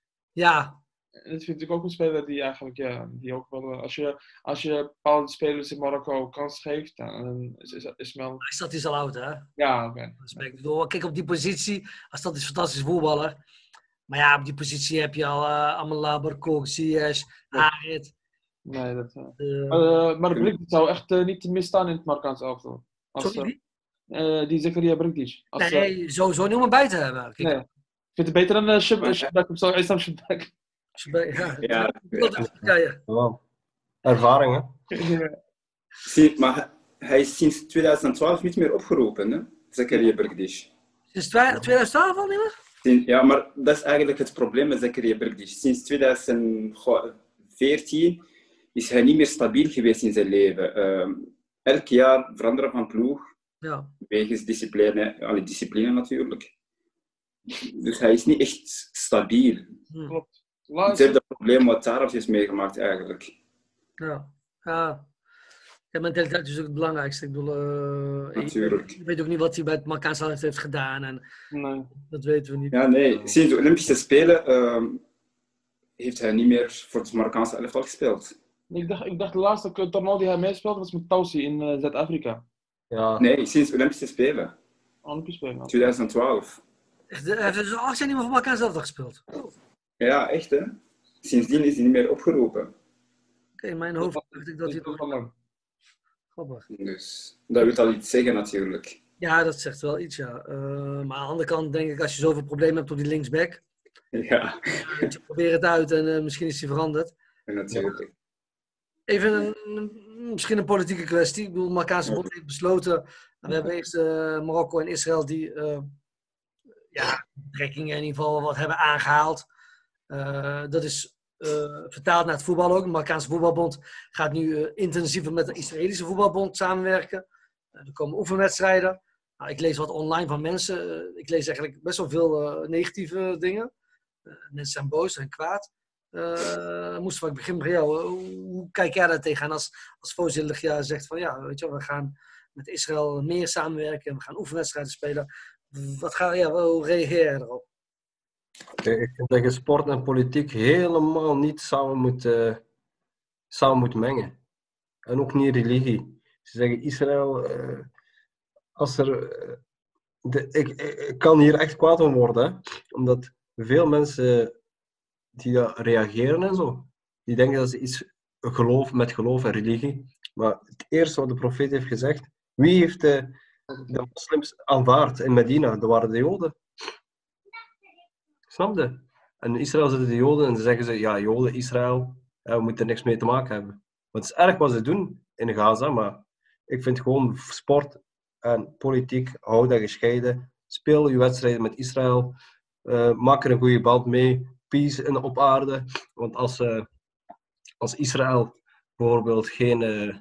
Ja. En dat vind ik ook een speler die eigenlijk, ja, die ook wel, als je, als je bepaalde spelers in Marokko kans geeft, dan is, is, is wel, Is dat is al oud, hè? ja, oké. Respect. Ik bedoel, kijk, op die positie, als dat is een fantastische voetballer. Maar ja, op die positie heb je al uh, Amalaber, Kok, Ziyech, Harit. Nee, dat, uh, Uh, uh, maar Brigdic zou echt uh, niet misstaan in het Marokkaanse elftal. Als, sorry, wie? uh, uh, die Zakaria Brigdic. Als, uh, Nee, sowieso niet om erbij te hebben. Kijk, nee. Ik vind het beter dan uh, Shabak of zo, Islam Shabak. als je bij- ja, Ja, dat is Turkije. Ja. Ervaring, hè? Zie, maar hij is sinds twintig twaalf niet meer opgeroepen, hè? Zakaria Brigdic. Sinds twintig twaalf al niet meer? Sinds- Ja, maar dat is eigenlijk het probleem met Zakaria Brigdic. Sinds twintig veertien is hij niet meer stabiel geweest in zijn leven. Uh, elk jaar veranderen van ploeg, Ja. wegens discipline, alle discipline natuurlijk. Dus hij is niet echt stabiel. Hm. Klopt. Laatste, Hetzelfde probleem wat Taraf heeft meegemaakt eigenlijk. Ja. Ja. Ja, mentaliteit is ook het belangrijkste. Ik bedoel, uh, Natuurlijk. je weet ook niet wat hij bij het Marokkaanse elftal heeft gedaan. En nee. dat weten we niet. Ja, nee. Sinds de Olympische Spelen uh, heeft hij niet meer voor het Marokkaanse elftal gespeeld. Ik dacht, ik dacht de laatste toernooi die hij meespeelde was met Tausi in uh, Zuid-Afrika. Ja. Nee, sinds de Olympische Spelen. Olympisch spelen. twintig twaalf. Echt, hij heeft dus acht jaar niet meer voor Marokkaanse elftal gespeeld. Ja, echt hè? sindsdien is hij niet meer opgeroepen. Oké, okay, in mijn hoofd dacht ik dat hij nog... lang. Grappig. Dus dat wil al iets zeggen natuurlijk. Ja, dat zegt wel iets, ja. Uh, maar aan de andere kant denk ik, als je zoveel problemen hebt op die linksback, ja. uh, probeer het uit en uh, misschien is hij veranderd. Ja, natuurlijk. Even een, misschien een politieke kwestie. Ik bedoel, de Marokkaanse Bond heeft besloten. We hebben eerst uh, Marokko en Israël die uh, ja, betrekkingen in ieder geval wat hebben aangehaald. Uh, dat is uh, vertaald naar het voetbal ook. De Marokkaanse Voetbalbond gaat nu uh, intensiever met de Israëlische Voetbalbond samenwerken. Uh, er komen oefenwedstrijden. Nou, ik lees wat online van mensen. Uh, ik lees eigenlijk best wel veel uh, negatieve dingen. Uh, mensen zijn boos en kwaad. Uh, Mustafa, ik begin bij jou. Hoe, hoe kijk jij daar tegenaan als, als voorzitter ja, zegt van ja, weet je, we gaan met Israël meer samenwerken en we gaan oefenwedstrijden spelen. Wat ga, ja, hoe reageer je erop? Ik vind dat je sport en politiek helemaal niet samen moet, uh, samen moet mengen. En ook niet religie. Ze zeggen Israël, uh, als er... Uh, de, ik, ik kan hier echt kwaad om worden, hè? Omdat veel mensen die dat reageren en zo, die denken dat ze iets geloven met geloof en religie. Maar het eerste wat de profeet heeft gezegd, wie heeft de, de moslims aanvaard in Medina? Dat waren de Joden. Snap je? En in Israël zitten de Joden en dan zeggen ze, ja, Joden, Israël, ja, we moeten er niks mee te maken hebben. Want het is erg wat ze doen in Gaza, maar ik vind gewoon sport en politiek, hou dat gescheiden. Speel je wedstrijden met Israël, uh, maak er een goede band mee, peace in, op aarde. Want als, uh, als Israël bijvoorbeeld geen, uh,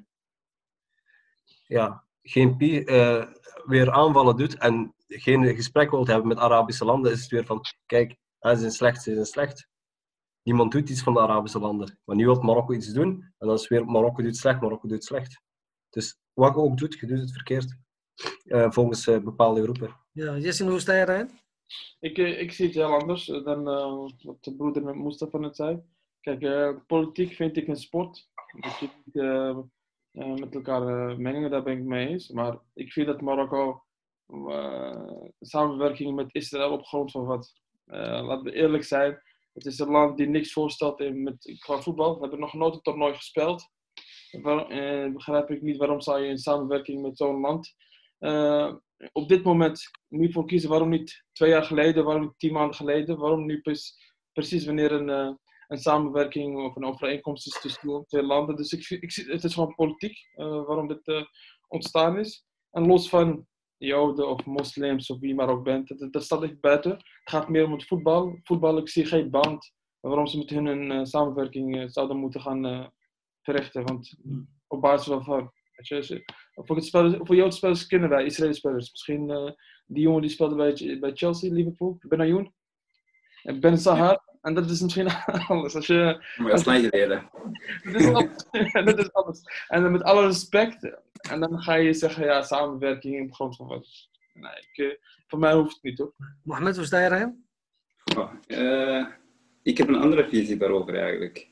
ja, geen uh, weer aanvallen doet en geen gesprek wilt hebben met Arabische landen, is het weer van, kijk, ze zijn slecht, ze zijn slecht. Niemand doet iets van de Arabische landen. Maar nu wil Marokko iets doen, en dan is het weer, Marokko doet slecht, Marokko doet slecht. Dus wat je ook doet, je doet het verkeerd. Uh, volgens uh, bepaalde groepen. Ja, Jessin, hoe sta je daarin? Ik, ik zie het heel anders dan uh, wat de broeder met Mustafa net zei. Kijk, uh, politiek vind ik een sport. Dat je niet uh, uh, met elkaar uh, mengen, daar ben ik mee eens. Maar ik vind dat Marokko uh, samenwerking met Israël op grond van wat. Uh, laten we eerlijk zijn. Het is een land die niks voorstelt in, met, qua voetbal. We hebben nog nooit een toernooi gespeeld. Waar, uh, begrijp ik niet waarom zou je in samenwerking met zo'n land uh, op dit moment niet voor kiezen. Waarom niet twee jaar geleden, waarom niet tien maanden geleden? Waarom nu precies, precies wanneer een, uh, een samenwerking of een overeenkomst is tussen twee landen? Dus ik, ik, het is gewoon politiek uh, waarom dit uh, ontstaan is. En los van Joden of moslims of wie maar ook bent, dat, dat staat echt buiten. Het gaat meer om het voetbal. Voetbal, ik zie geen band waarom ze met hun een uh, samenwerking uh, zouden moeten gaan uh, verrichten. Want op basis waarvan. Voor, het spel, voor Joodse spelers kennen wij Israëlische spelers. Misschien uh, die jongen die speelde bij, bij Chelsea, Liverpool, Benayoun. En Ben Sahar. En dat is misschien alles. Als je, maar dat is lang geleden. Dat is alles. Dat is alles. En dan met alle respect. En dan ga je zeggen, ja, samenwerking op grond van wat. Nee, ik, uh, voor mij hoeft het niet, hoor. Mohammed, hoe sta je daarin? Oh, uh, ik heb een andere visie daarover eigenlijk.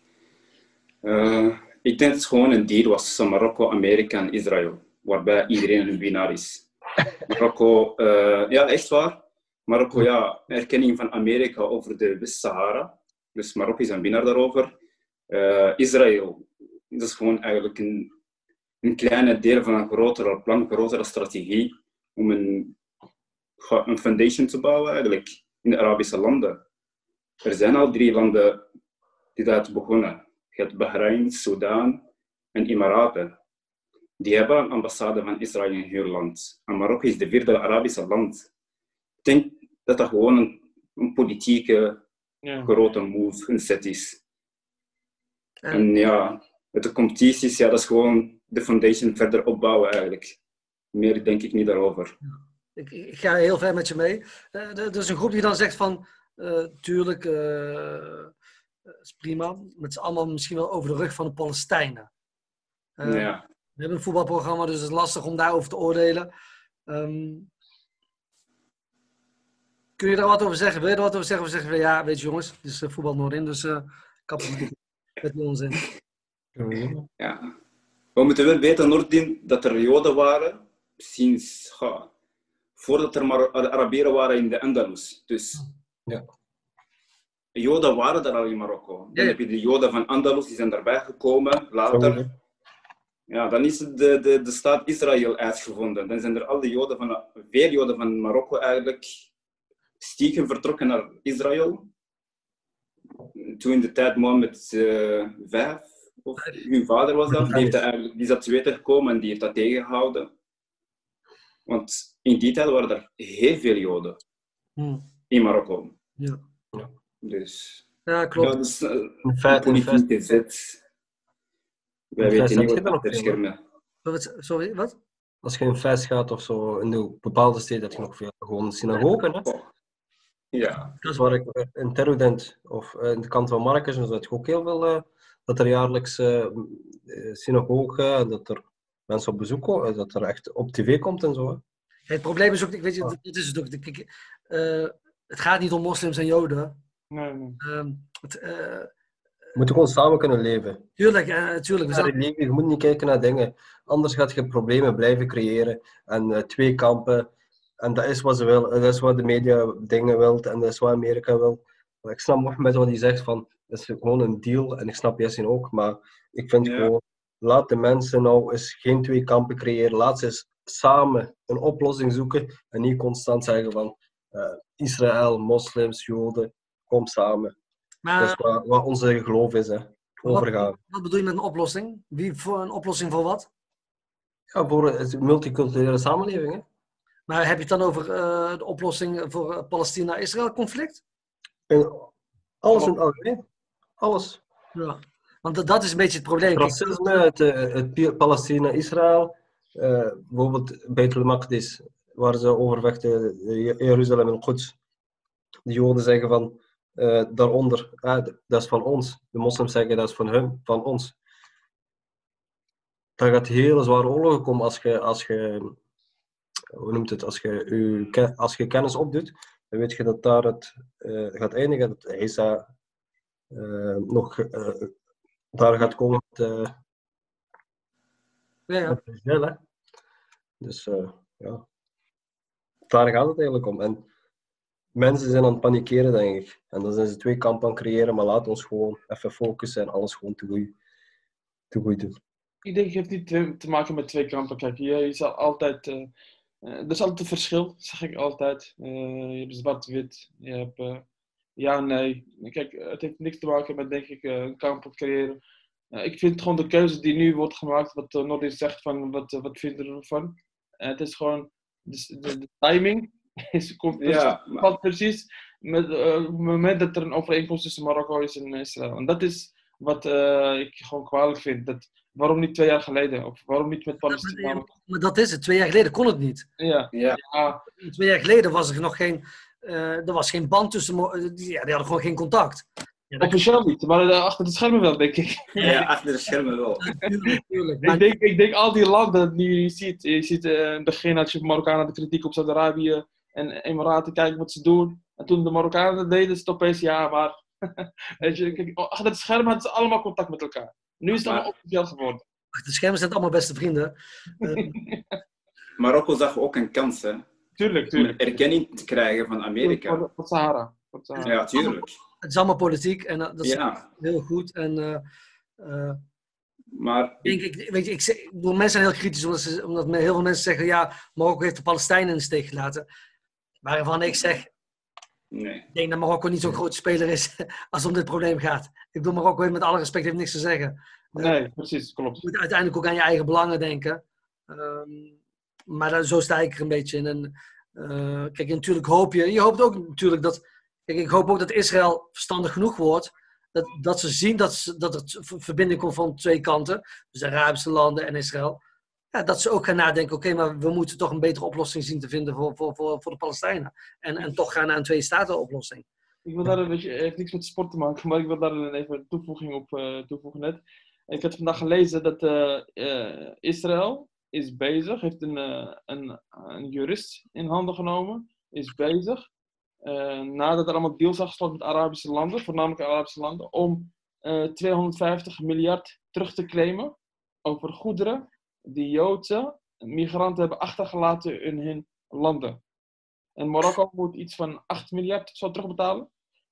Uh, Ik denk dat het gewoon een deal was tussen Marokko, Amerika en Israël, waarbij iedereen een winnaar is. Marokko, uh, ja, echt waar. Marokko, ja, erkenning van Amerika over de West-Sahara. Dus Marokko is een winnaar daarover. Uh, Israël, dat is gewoon eigenlijk een, een kleine deel van een grotere plan, een grotere strategie om een, een foundation te bouwen eigenlijk in de Arabische landen. Er zijn al drie landen die dat hebben begonnen. Je hebt Bahrein, Sudan en Emiraten. Die hebben een ambassade van Israël in hun land. En Marokko is de vierde Arabische land. Ik denk dat dat gewoon een, een politieke ja. grote move, een set is. En, en ja, met de competities, ja, dat is gewoon de foundation verder opbouwen eigenlijk. Meer denk ik niet daarover. Ik, ik ga heel ver met je mee. Uh, er is een groep die dan zegt van, uh, tuurlijk... Uh... Dat is prima. Het is allemaal misschien wel over de rug van de Palestijnen. Uh, ja. We hebben een voetbalprogramma, dus het is lastig om daarover te oordelen. Um, kun je daar wat over zeggen? Wil je er wat over zeggen? We zeggen, ja, weet je jongens, het is uh, voetbal Noordin, dus uh, kappen met, met die onzin. Ja. We moeten wel weten, Noordin, dat er Joden waren sinds, ja, voordat er maar Arabieren waren in de Andalus. Dus... Ja. Joden waren er al in Marokko. Dan Ja, ja. heb je de Joden van Andalus, die zijn daarbij gekomen later. Ja, dan is de, de, de staat Israël uitgevonden. Dan zijn er al die Joden van, veel Joden van Marokko eigenlijk stiekem vertrokken naar Israël. Toen in de tijd Mohammed uh, vijf, of hun vader was dat, die, heeft dat eigenlijk, die is dat te weten gekomen en die heeft dat tegengehouden. Want in die tijd waren er heel veel Joden Hmm. in Marokko. Ja. Dus Ja, klopt. ja, dus, uh, In feite, in politiek feite, gezet. Wij in feite weten niet heb je wat er nog achter veel, schermen. Wat- Sorry, wat? als je in Fes gaat of zo, in de bepaalde steden heb je nog veel. Gewoon synagogen, hè. Oh. Ja, Dus waar ik eh, in Terudent of eh, in de kant van Marrakesh, en zo heb je ook heel veel, eh, dat er jaarlijks eh, eh, synagogen, en dat er mensen op bezoek komen, eh, dat er echt op tv komt en zo. Hè. Ja, het probleem is ook, ik weet je, Ah. dit is het ook. Kijk, eh, het gaat niet om moslims en joden. Nee, nee. Ehm, het, eh, We moeten gewoon samen kunnen leven. tuurlijk, eh, tuurlijk. We Ja, zijn- religie, je moet niet kijken naar dingen. Anders gaat je problemen blijven creëren. En eh, twee kampen. En dat is wat ze wil. Dat is wat de media dingen wil. En dat is wat Amerika wil. Maar ik snap Mohammed wat hij zegt van, het is gewoon een deal. En ik snap Yassin ook. Maar ik vind Ja. gewoon, laat de mensen nou eens geen twee kampen creëren. Laat ze eens samen een oplossing zoeken. En niet constant zeggen van, eh, Israël, moslims, joden, kom samen. maar Dat is wat, wat onze geloof is, hè. Overgaan. wat bedoel je met een oplossing? Wie voor een oplossing voor wat? Ja, voor een multiculturele samenleving, hè. Maar heb je het dan over eh, de oplossing voor het Palestina-Israël-conflict? En alles in het algemeen. Alles. Ja. Want dat- dat is een beetje het probleem. Kijk, Racisme, het, eh, het Pi- Palestina-Israël, eh, bijvoorbeeld Beit al-Maqdis, waar ze overvechten, eh, Jeruzalem en Quds. De Joden zeggen van, eh, daaronder, ah, d- dat is van ons. De moslims zeggen dat is van hun, van ons. Daar gaat hele zware oorlogen komen als je, als je, hoe noemt het, als je, je, ke- als je kennis opdoet, dan weet je dat daar het eh, gaat eindigen, dat Isa eh, nog eh, daar gaat komen met, eh, ja, ja. met Israël, hè. Dus eh, ja, daar gaat het eigenlijk om. En mensen zijn aan het panikeren, denk ik. En dan zijn ze twee kampen aan het creëren, maar laat ons gewoon even focussen en alles gewoon te goed, te goed doen. Ik denk, het heeft niet te te maken met twee kampen. Kijk, je, je zal altijd... eh, eh, er is altijd een verschil, zeg ik altijd. Eh, je hebt zwart-wit, je hebt eh, ja, nee. Kijk, het heeft niks te maken met, denk ik, eh, een kamp creëren. Eh, ik vind gewoon de keuze die nu wordt gemaakt, wat uh, Nordin zegt van, wat, uh, wat vinden we ervan? Uh, het is gewoon, de, de, de timing is, komt precies, Ja, maar- valt precies met, uh, op het moment dat er een overeenkomst tussen Marokko is en Israël. En dat is wat uh, ik gewoon kwalijk vind. Dat, waarom niet twee jaar geleden? Of waarom niet met Palestina? Maar, maar dat is het. Twee jaar geleden kon het niet. Ja, ja. ja, Twee jaar geleden was er nog geen, eh, er was geen band tussen. mo- eh, die- Ja, die hadden gewoon geen contact. Ja, dat officieel niet, maar uh, achter de schermen wel, denk ik. Ja, achter de schermen wel. natuurlijk, natuurlijk. Maar Ik denk, ik denk al die landen die je ziet, je ziet uh, in het begin had je Marokkanen de kritiek op Saudi-Arabië en Emiraten, kijken wat ze doen. En toen de Marokkanen dat deden, is het opeens, ja, maar weet je, kijk, achter het scherm hadden ze allemaal contact met elkaar. Nu is het allemaal officieel geworden. achter de schermen zijn het allemaal beste vrienden. Eh, Marokko zag ook een kans, hè, Tuurlijk, om tuurlijk. erkenning te krijgen van Amerika. Voor, voor Sahara. Voor Sahara. Ja, tuurlijk. het is allemaal politiek en eh, dat is Ja, heel goed. En eh, eh, maar denk ik, weet je, ik, zeg- ik bedoel, mensen zijn heel kritisch omdat, ze, omdat me- heel veel mensen zeggen: ja, Marokko heeft de Palestijnen in de steek gelaten. Waarvan ik zeg: nee. ik denk dat Marokko niet zo'n grote speler is als het om dit probleem gaat. Ik bedoel, Marokko heeft met alle respect heeft niks te zeggen. Nee, precies, klopt. Je moet uiteindelijk ook aan je eigen belangen denken. Ehm, maar daar, zo sta ik er een beetje in. En, eh, kijk, natuurlijk hoop je, je hoopt ook natuurlijk dat, kijk, ik hoop ook dat Israël verstandig genoeg wordt, dat, dat ze zien dat, ze, dat er v- verbinding komt van twee kanten, dus de Arabische landen en Israël. Ja, dat ze ook gaan nadenken, oké, maar we moeten toch een betere oplossing zien te vinden voor, voor, voor, voor de Palestijnen. En, en toch gaan naar een twee-staten-oplossing. Ik wil daar een beetje, het heeft niks met sport te maken, maar ik wil daar een- even een toevoeging op uh, toevoegen net. Ik had vandaag gelezen dat uh, uh, Israël is bezig, heeft een, uh, een, een jurist in handen genomen, is bezig, uh, nadat er allemaal deals zijn gesloten met Arabische landen, voornamelijk Arabische landen, om uh, tweehonderdvijftig miljard terug te claimen over goederen die Joodse migranten hebben achtergelaten in hun landen. En Marokko moet iets van acht miljard zo terugbetalen.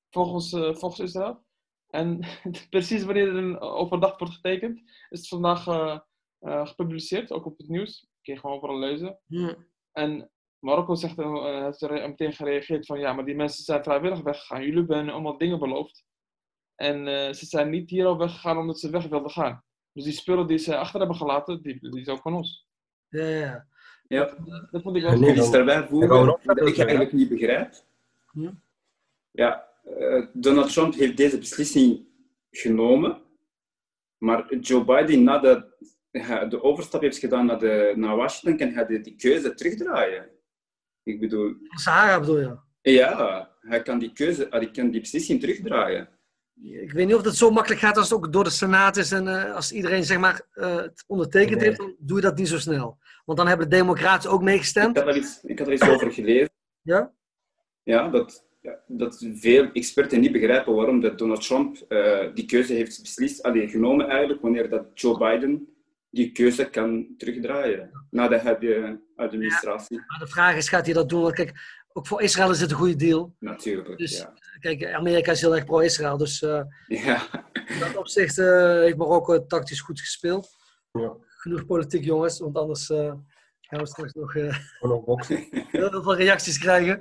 volgens, uh, volgens Israël. En precies wanneer er een overdag wordt getekend, is het vandaag uh, uh, gepubliceerd, ook op het nieuws. Kun je gewoon overal lezen. Ja. En Marokko zegt, uh, heeft er meteen gereageerd van ja, maar die mensen zijn vrijwillig weggegaan. Jullie hebben allemaal dingen beloofd. En uh, ze zijn niet hier al weggegaan omdat ze weg wilden gaan. Dus die spullen die ze achter hebben gelaten, die, die is ook van ons. Ja, ja. Ja. Dat, dat vond ik wel Ja, Ik nee, wil iets daarbij voegen dat ik Ja. eigenlijk niet begrijp. Ja. Ja, uh, Donald Trump heeft deze beslissing genomen, maar Joe Biden, nadat hij de overstap heeft gedaan naar, de, naar Washington, kan hij die, die keuze terugdraaien. Ik bedoel, Sahara bedoel je? ja, hij kan die keuze, hij kan die beslissing terugdraaien. Ik weet niet of het zo makkelijk gaat als het ook door de Senaat is en uh, als iedereen zeg maar, uh, het ondertekend Nee. heeft, dan doe je dat niet zo snel. Want dan hebben de Democraten ook Ik meegestemd. had er iets, ik had er iets over gelezen. Ja? Ja, dat, ja, dat veel experten niet begrijpen waarom dat Donald Trump uh, die keuze heeft beslist, allee, genomen eigenlijk, wanneer dat Joe Biden die keuze kan terugdraaien na de huidige administratie. Ja, maar de vraag is, gaat hij dat doen? Want kijk, ook voor Israël is het een goede deal. Natuurlijk, Dus, ja. Kijk, Amerika is heel erg pro-Israël, dus uh, Ja. in dat opzicht uh, heeft Marokko tactisch goed gespeeld. Ja. Genoeg politiek, jongens, want anders uh, gaan we straks nog uh, Gewoon nog boksen. heel veel reacties krijgen.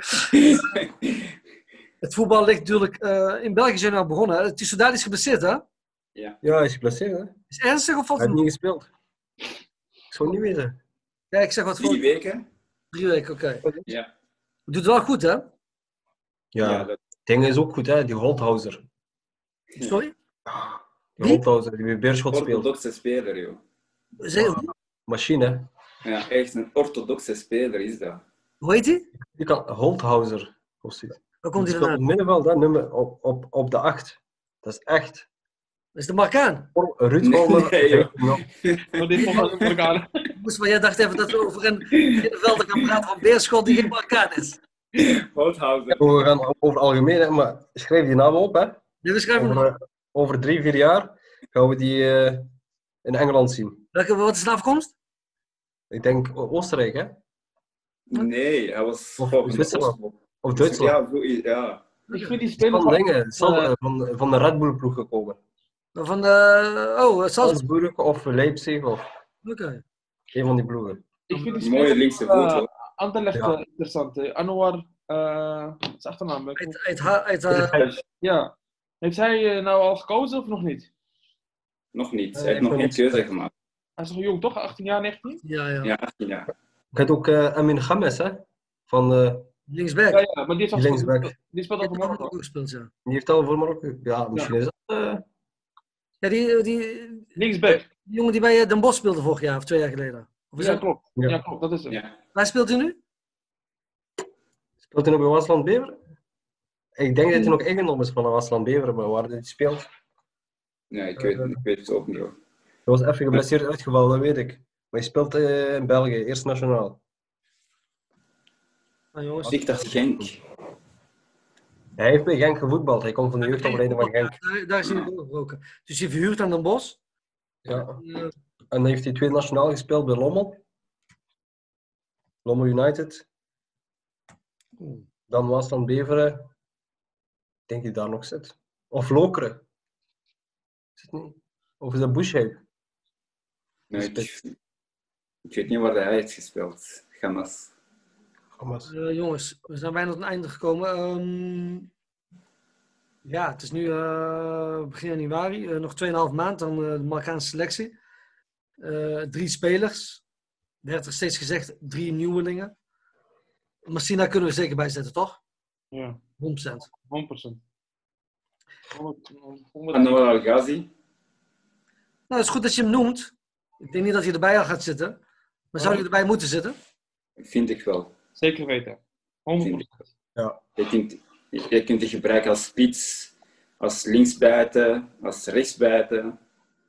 Het voetbal ligt natuurlijk... Uh, in België zijn we al begonnen. Het is zodanig geblesseerd, hè? Ja, hij is geblesseerd, hè? Hij Is het ernstig of valt heeft het? niet gespeeld. Ik zou het niet weten. Ja, ik zeg wat voor. Drie weken? Drie weken, oké. Okay. Ja. Doet het wel goed, hè? Ja, Ja, het dat, ding is ook goed, hè? Die Holthauser. Sorry? Die Wie? Holthauser, die bij Beerschot speelt. orthodoxe speler, joh. Zeg, Machine, hè? Ja, echt een orthodoxe speler is dat. hoe heet hij? Die kan Holthauser. Of zoiets. Waar komt Die hij speelt op vandaan? het middenveld, hè? Nummer op, op, op de acht. Dat is echt. Dat is de Marokkaan. Ruud Nee, Holmer. nee, joh. Maar dit vond ik elkaar. Moest maar jij dacht even dat we over een middenvelder gaan praten van Beerschot die geen Marokkaan is. Holthauser. We gaan over algemeen, hè, maar schrijf die naam op, hè? Nee, we schrijven Over, nog. eh, over drie, vier jaar gaan we die uh, in Engeland zien. Welke, wat is de afkomst? Ik denk Oostenrijk, hè? Nee, hij was Of van de Zwitserland. Oslo. Of Duitsland. Ja, zo is- ja. Ik vind die Van speler van... dingen, Sal- eh, eh, van, van de Red Bull ploeg gekomen. Van de... Oh, Salzburg. Salzburg of Leipzig of Oké. een van die ploegen. Ik vind die Mooie speler linkse van, voet, eh, hoor. Anderlecht Ja. uh, interessant. hè. Anwar, uh, zijn achternaam. ik- Uit, uit, ha- uit, uh, Ja. Heeft hij uh, nou al gekozen of nog niet? Nog niet. Eh, Hij heeft ik nog ben geen niet- keuze gemaakt. Hij is nog jong, toch? achttien jaar, negentien? ja, ja. Ja, achttien jaar. Ik had ook uh, Amin Ghames, hè? Van, uh, Linksback. Ja, ja, maar die, heeft al Die gespeeld. linksback. Die speelt Die al heeft voor ook Marokko. gespeeld, ja. die heeft al voor Marokko. Ja, misschien is dat. Uh, Ja, die, die, Linksback. die jongen die bij Den Bosch speelde vorig jaar of twee jaar geleden. Of is Ja, dat... klopt. Ja. Ja, klopt. Dat is hem. Ja. Waar speelt hij nu? speelt hij nog bij Wasland Bever? Ik denk dat hij nog eigendom is van de Wasland Bever, maar waar hij speelt. Nee, ik weet, ik weet het ook niet, hoor. Hij was even geblesseerd uitgevallen, dat weet ik. Maar hij speelt uh, in België, eerst nationaal. Nou, jongens. Ik dacht Genk. Hij heeft bij Genk gevoetbald. Hij komt van de jeugdopleiding van Genk. Daar, daar is hij doorgebroken. Dus je verhuurt aan Den Bosch. Ja. Uh, En dan heeft hij twee nationaal gespeeld bij Lommel. Lommel United. Dan Wasland Beveren. Ik denk dat hij daar nog zit. Of Lokeren. Is het niet? Of is dat Bushheim? Nee, ik, ik weet niet waar hij heeft gespeeld. Gamas. Hamas. uh, jongens, we zijn bijna tot het einde gekomen. Um, ja, het is nu uh, begin januari. Uh, nog twee en een half maand, dan uh, de Marokkaanse selectie. Uh, drie spelers. Er werd er steeds gezegd, drie nieuwelingen. Messina kunnen we zeker bijzetten, toch? Ja, honderd procent. honderd procent. honderd, honderd. Anwar Al-Ghazi. Nou, het is goed dat je hem noemt. Ik denk niet dat hij erbij al gaat zitten. Maar zou hij erbij moeten zitten? Vind ik wel. Zeker weten. honderd procent. Je kunt, je kunt die gebruiken als spits, als linksbuiten, als rechtsbuiten.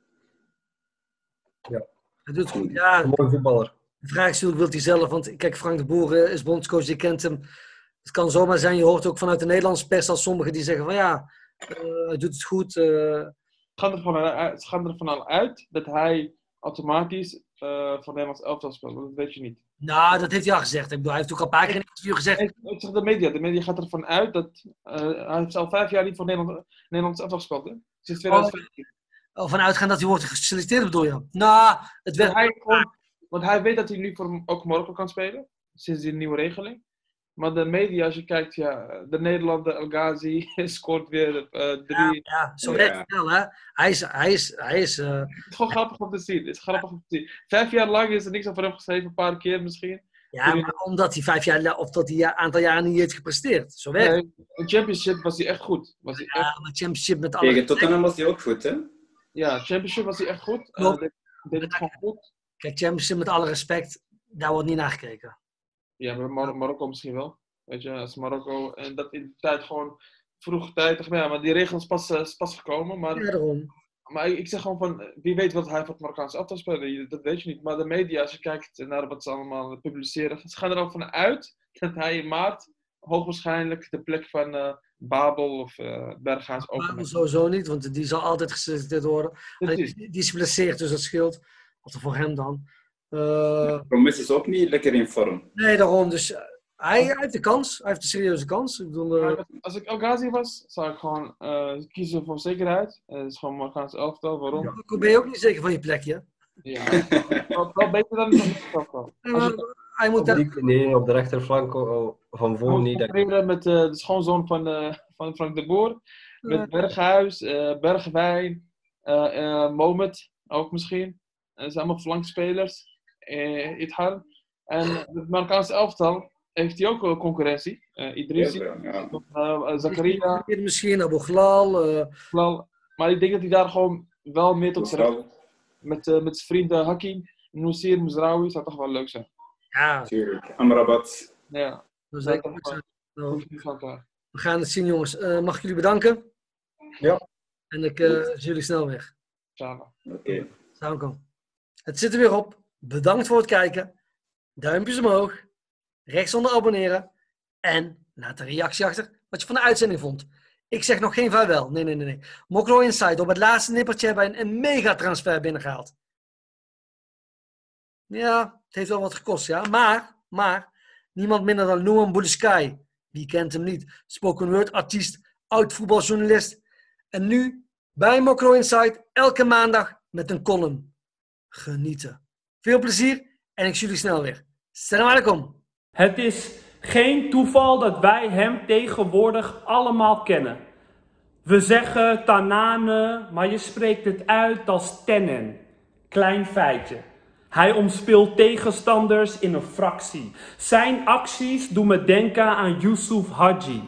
Ja. Hij doet het goed. Ja, Een mooi voetballer. de vraag is natuurlijk, wil hij zelf? Want kijk, Frank de Boer uh, is bondscoach, je kent hem. Het kan zomaar zijn, je hoort ook vanuit de Nederlandse pers al sommigen die zeggen van ja, uh, hij doet het goed. Uh, Het gaat ervan uit, het gaat ervan uit dat hij automatisch uh, voor Nederlands elftal speelt. Dat weet je niet. Nou, dat heeft hij al gezegd. Ik bedoel, hij heeft ook al een paar keer in een interview gezegd. Ik, ik zeg de media. De media gaat ervan uit dat... Uh, hij heeft al vijf jaar niet voor Nederland, Nederlands elftal gespeeld. Hè? Sinds twintig vijftien. Oh, oh, vanuitgaan dat hij wordt geselecteerd, bedoel je? Nou, het werd... Hij gewoon, want hij weet dat hij nu voor ook Marokko kan spelen. Sinds die nieuwe regeling. Maar de media, als je kijkt, ja, de Nederlander, El Ghazi, scoort weer uh, drie. Ja, ja zo werkt het wel, hè. Hij is... Hij is, hij is uh... Het is gewoon grappig om te zien. Het is grappig om te zien. Vijf jaar lang is er niks over hem geschreven, een paar keer misschien. Ja, maar omdat hij vijf jaar, of dat hij een aantal jaren niet heeft gepresteerd. Zo werkt het. Nee, in Championship was hij echt goed. Was hij ja, echt... maar Championship met alle... Tegen Tottenham was hij ook goed, hè? Ja, Championship was hij echt goed. Uh, deed, deed het gewoon goed. Kijk, Championship met alle respect, daar wordt niet naar gekeken. Ja, maar Mar- Marokko misschien wel. Weet je, als Marokko... En dat in de tijd gewoon... Vroeg tijd... Ja, maar die regels pas, uh, pas gekomen. Maar, ja, daarom. Maar ik, ik zeg gewoon van... Wie weet wat hij voor het Marokkaanse elftal speelt. Dat weet je niet. Maar de media, als je kijkt naar wat ze allemaal publiceren... Ze gaan er ook van uit dat hij in maart... hoogwaarschijnlijk de plek van uh, Babel of uh, Berghuis overneemt. Babel sowieso niet, want die zal altijd geselecteerd worden. Die, die is geblesseerd, dus dat scheelt. Of voor hem dan. Uh, Promes is ook niet lekker in vorm. Nee, daarom. Dus uh, hij, hij heeft de kans. Hij heeft een serieuze kans. Ik bedoel, uh... Als ik El Ghazi was, zou ik gewoon uh, kiezen voor zekerheid. Het uh, is gewoon Marokkaanse elftal. Waarom? Ja, ben je ook niet zeker van je plekje? Ja, wel, wel beter dan het elftal. Hij moet daar... Nee, op de rechterflank van voor niet. Ik met uh, de schoonzoon van, uh, van Frank de Boer. Met Berghuis, uh, Bergwijn, uh, uh, Mohamed ook misschien. Dat zijn allemaal flankspelers. Uh, Ithar. En het Marokkaanse elftal heeft hij ook concurrentie. Uh, Idrissi, ja, ja. uh, Zakaria. Misschien Abu Ghlal. Uh... Maar ik denk dat hij daar gewoon wel meer tot zijn recht. Met, uh, met zijn vrienden Hakim, Nousir, Mzraoui, zou toch wel leuk zijn. Ja, natuurlijk. Amrabat. Ja. Dat dat wel, nou, we gaan het zien, jongens. Uh, mag ik jullie bedanken? Ja. En ik uh, zie jullie snel weg. Samen. Oké. Okay. Het zit er weer op. Bedankt voor het kijken. Duimpjes omhoog. Rechtsonder abonneren. En laat een reactie achter wat je van de uitzending vond. Ik zeg nog geen vaarwel. Nee, nee, nee. nee. Mokro Insight. Op het laatste nippertje hebben wij een mega transfer binnengehaald. Ja, het heeft wel wat gekost, ja. Maar, maar, niemand minder dan Nouman Boudeskai. Wie kent hem niet? Spoken word artiest, oud voetbaljournalist. En nu bij Mokro Insight elke maandag met een column. Genieten. Veel plezier en ik zie jullie snel weer. Salam alaikum. Het is geen toeval dat wij hem tegenwoordig allemaal kennen. We zeggen Tanane, maar je spreekt het uit als Tenen. Klein feitje. Hij omspeelt tegenstanders in een fractie. Zijn acties doen me denken aan Yusuf Hadji.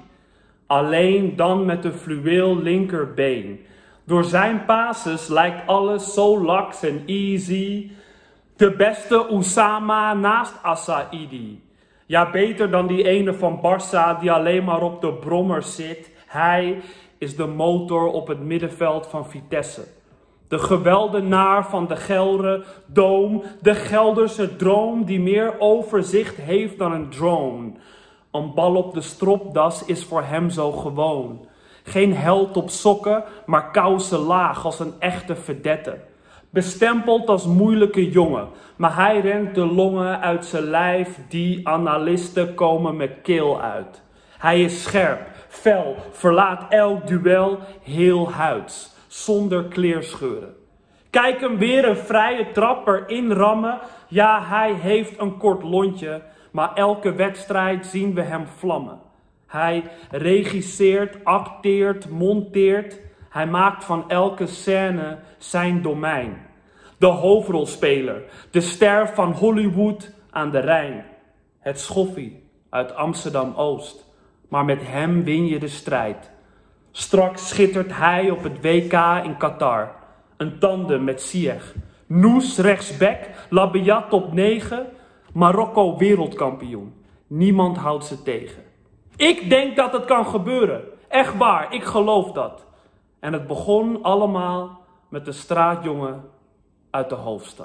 Alleen dan met een fluweel linkerbeen. Door zijn passes lijkt alles zo laks en easy. De beste Oussama naast Assaidi. Ja, beter dan die ene van Barça die alleen maar op de brommer zit. Hij is de motor op het middenveld van Vitesse. De geweldenaar van de Gelre Doom. De Gelderse droom die meer overzicht heeft dan een drone. Een bal op de stropdas is voor hem zo gewoon. Geen held op sokken, maar kousen laag als een echte verdette. Bestempeld als moeilijke jongen, maar hij rent de longen uit zijn lijf die analisten komen met keel uit. Hij is scherp, fel, verlaat elk duel heel huids, zonder kleerscheuren. Kijk hem weer een vrije trap erin rammen, ja hij heeft een kort lontje, maar elke wedstrijd zien we hem vlammen. Hij regisseert, acteert, monteert. Hij maakt van elke scène zijn domein. De hoofdrolspeler, de ster van Hollywood aan de Rijn. Het schoffie uit Amsterdam-Oost. Maar met hem win je de strijd. Straks schittert hij op het W K in Qatar. Een tandem met Ziyech. Noes rechtsback, Labiat op negen. Marokko wereldkampioen. Niemand houdt ze tegen. Ik denk dat het kan gebeuren. Echt waar, ik geloof dat. En het begon allemaal met de straatjongen uit de hoofdstad.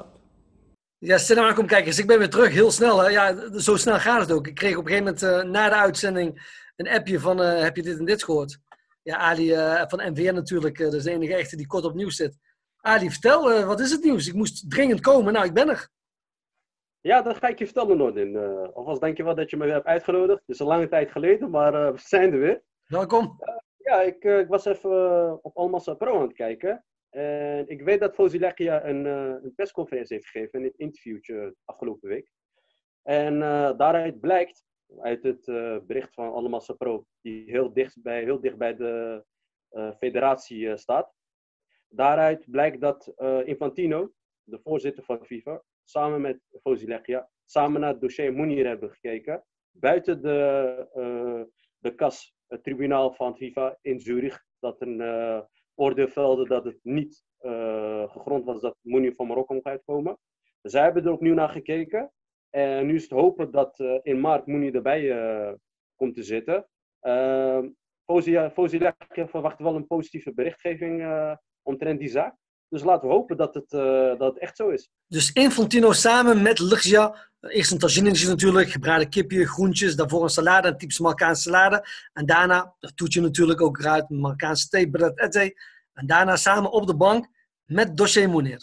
Ja, stel maar, kom kijken eens. Ik ben weer terug, heel snel. Hè? Ja, zo snel gaat het ook. Ik kreeg op een gegeven moment uh, na de uitzending een appje van, uh, heb je dit en dit gehoord? Ja, Ali uh, van N V R natuurlijk, uh, dat is de enige echte die kort op nieuws zit. Ali, vertel, uh, wat is het nieuws? Ik moest dringend komen. Nou, ik ben er. Ja, dat ga ik je vertellen, Nordin. Uh, alvast dankjewel dat je me weer hebt uitgenodigd. Het is een lange tijd geleden, maar uh, we zijn er weer. Welkom. Uh, ja, ik, uh, ik was even uh, op Almassa Pro aan het kijken. En ik weet dat Fozilegia een, uh, een persconferentie heeft gegeven, een interviewtje afgelopen week. En uh, daaruit blijkt, uit het uh, bericht van Almassa Pro, die heel dicht bij, heel dicht bij de uh, federatie uh, staat. Daaruit blijkt dat uh, Infantino, de voorzitter van FIFA, samen met Fozilegia, samen naar het dossier Mounir hebben gekeken. Buiten de, uh, de C A S, het tribunaal van FIFA in Zurich, dat een uh, oordeel velde dat het niet uh, gegrond was dat Mounir van Marokko mocht uitkomen. Zij hebben er opnieuw naar gekeken. En nu is het hopen dat uh, in maart Mounir erbij uh, komt te zitten. Uh, Fozilegia verwacht wel een positieve berichtgeving uh, omtrent die zaak. Dus laten we hopen dat het, uh, dat het echt zo is. Dus Infantino samen met Legia. Eerst een tagine natuurlijk, gebraden kipje, groentjes. Daarvoor een salade, een typische Marokkaanse salade. En daarna, dat doet je natuurlijk ook eruit, een Marokkaanse thee, bread ete. En daarna samen op de bank met dossier Mounir.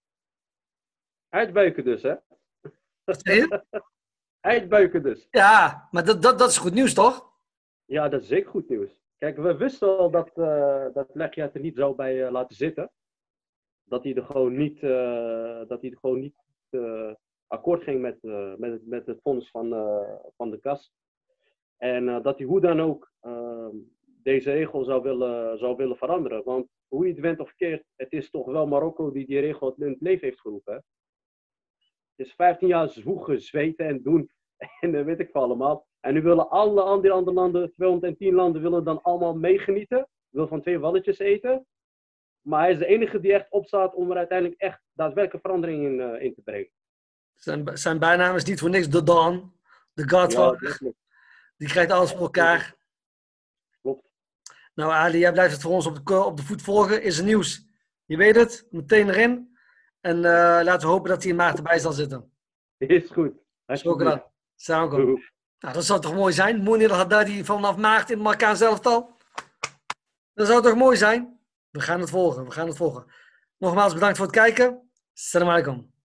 Uitbuiken dus, hè? Wat zei je? Uitbuiken dus. Ja, maar dat, dat, dat is goed nieuws, toch? Ja, dat is zeker goed nieuws. Kijk, we wisten al dat, uh, dat Legia het er niet zou bij uh, laten zitten. Dat hij er gewoon niet, uh, dat hij er gewoon niet uh, akkoord ging met, uh, met, het, met het fonds van, uh, van de C A S. En uh, dat hij hoe dan ook uh, deze regel zou willen, zou willen veranderen. Want hoe je het went of keert, het is toch wel Marokko die die regel in het leven heeft geroepen. Hè? Het is vijftien jaar zwoegen, zweten en doen. En dat weet ik van allemaal. En nu willen alle andere, andere landen, tweehonderdtien landen, willen dan allemaal meegenieten. Willen van twee walletjes eten. Maar hij is de enige die echt opstaat om er uiteindelijk echt daadwerkelijke verandering in, uh, in te brengen. Zijn, zijn bijnaam is niet voor niks The Don, de Godfather. Ja, die krijgt alles voor elkaar. Klopt. Nou Ali, jij blijft het voor ons op de, op de voet volgen. Is er nieuws? Je weet het, meteen erin. En uh, laten we hopen dat hij in maart erbij zal zitten. Is goed. Shukran. Nou, dat zou toch mooi zijn? Mounir Haddadi vanaf maart in het Marokkaanse elftal. Dat zou toch mooi zijn? We gaan het volgen, we gaan het volgen. Nogmaals bedankt voor het kijken. Assalamu alaikum.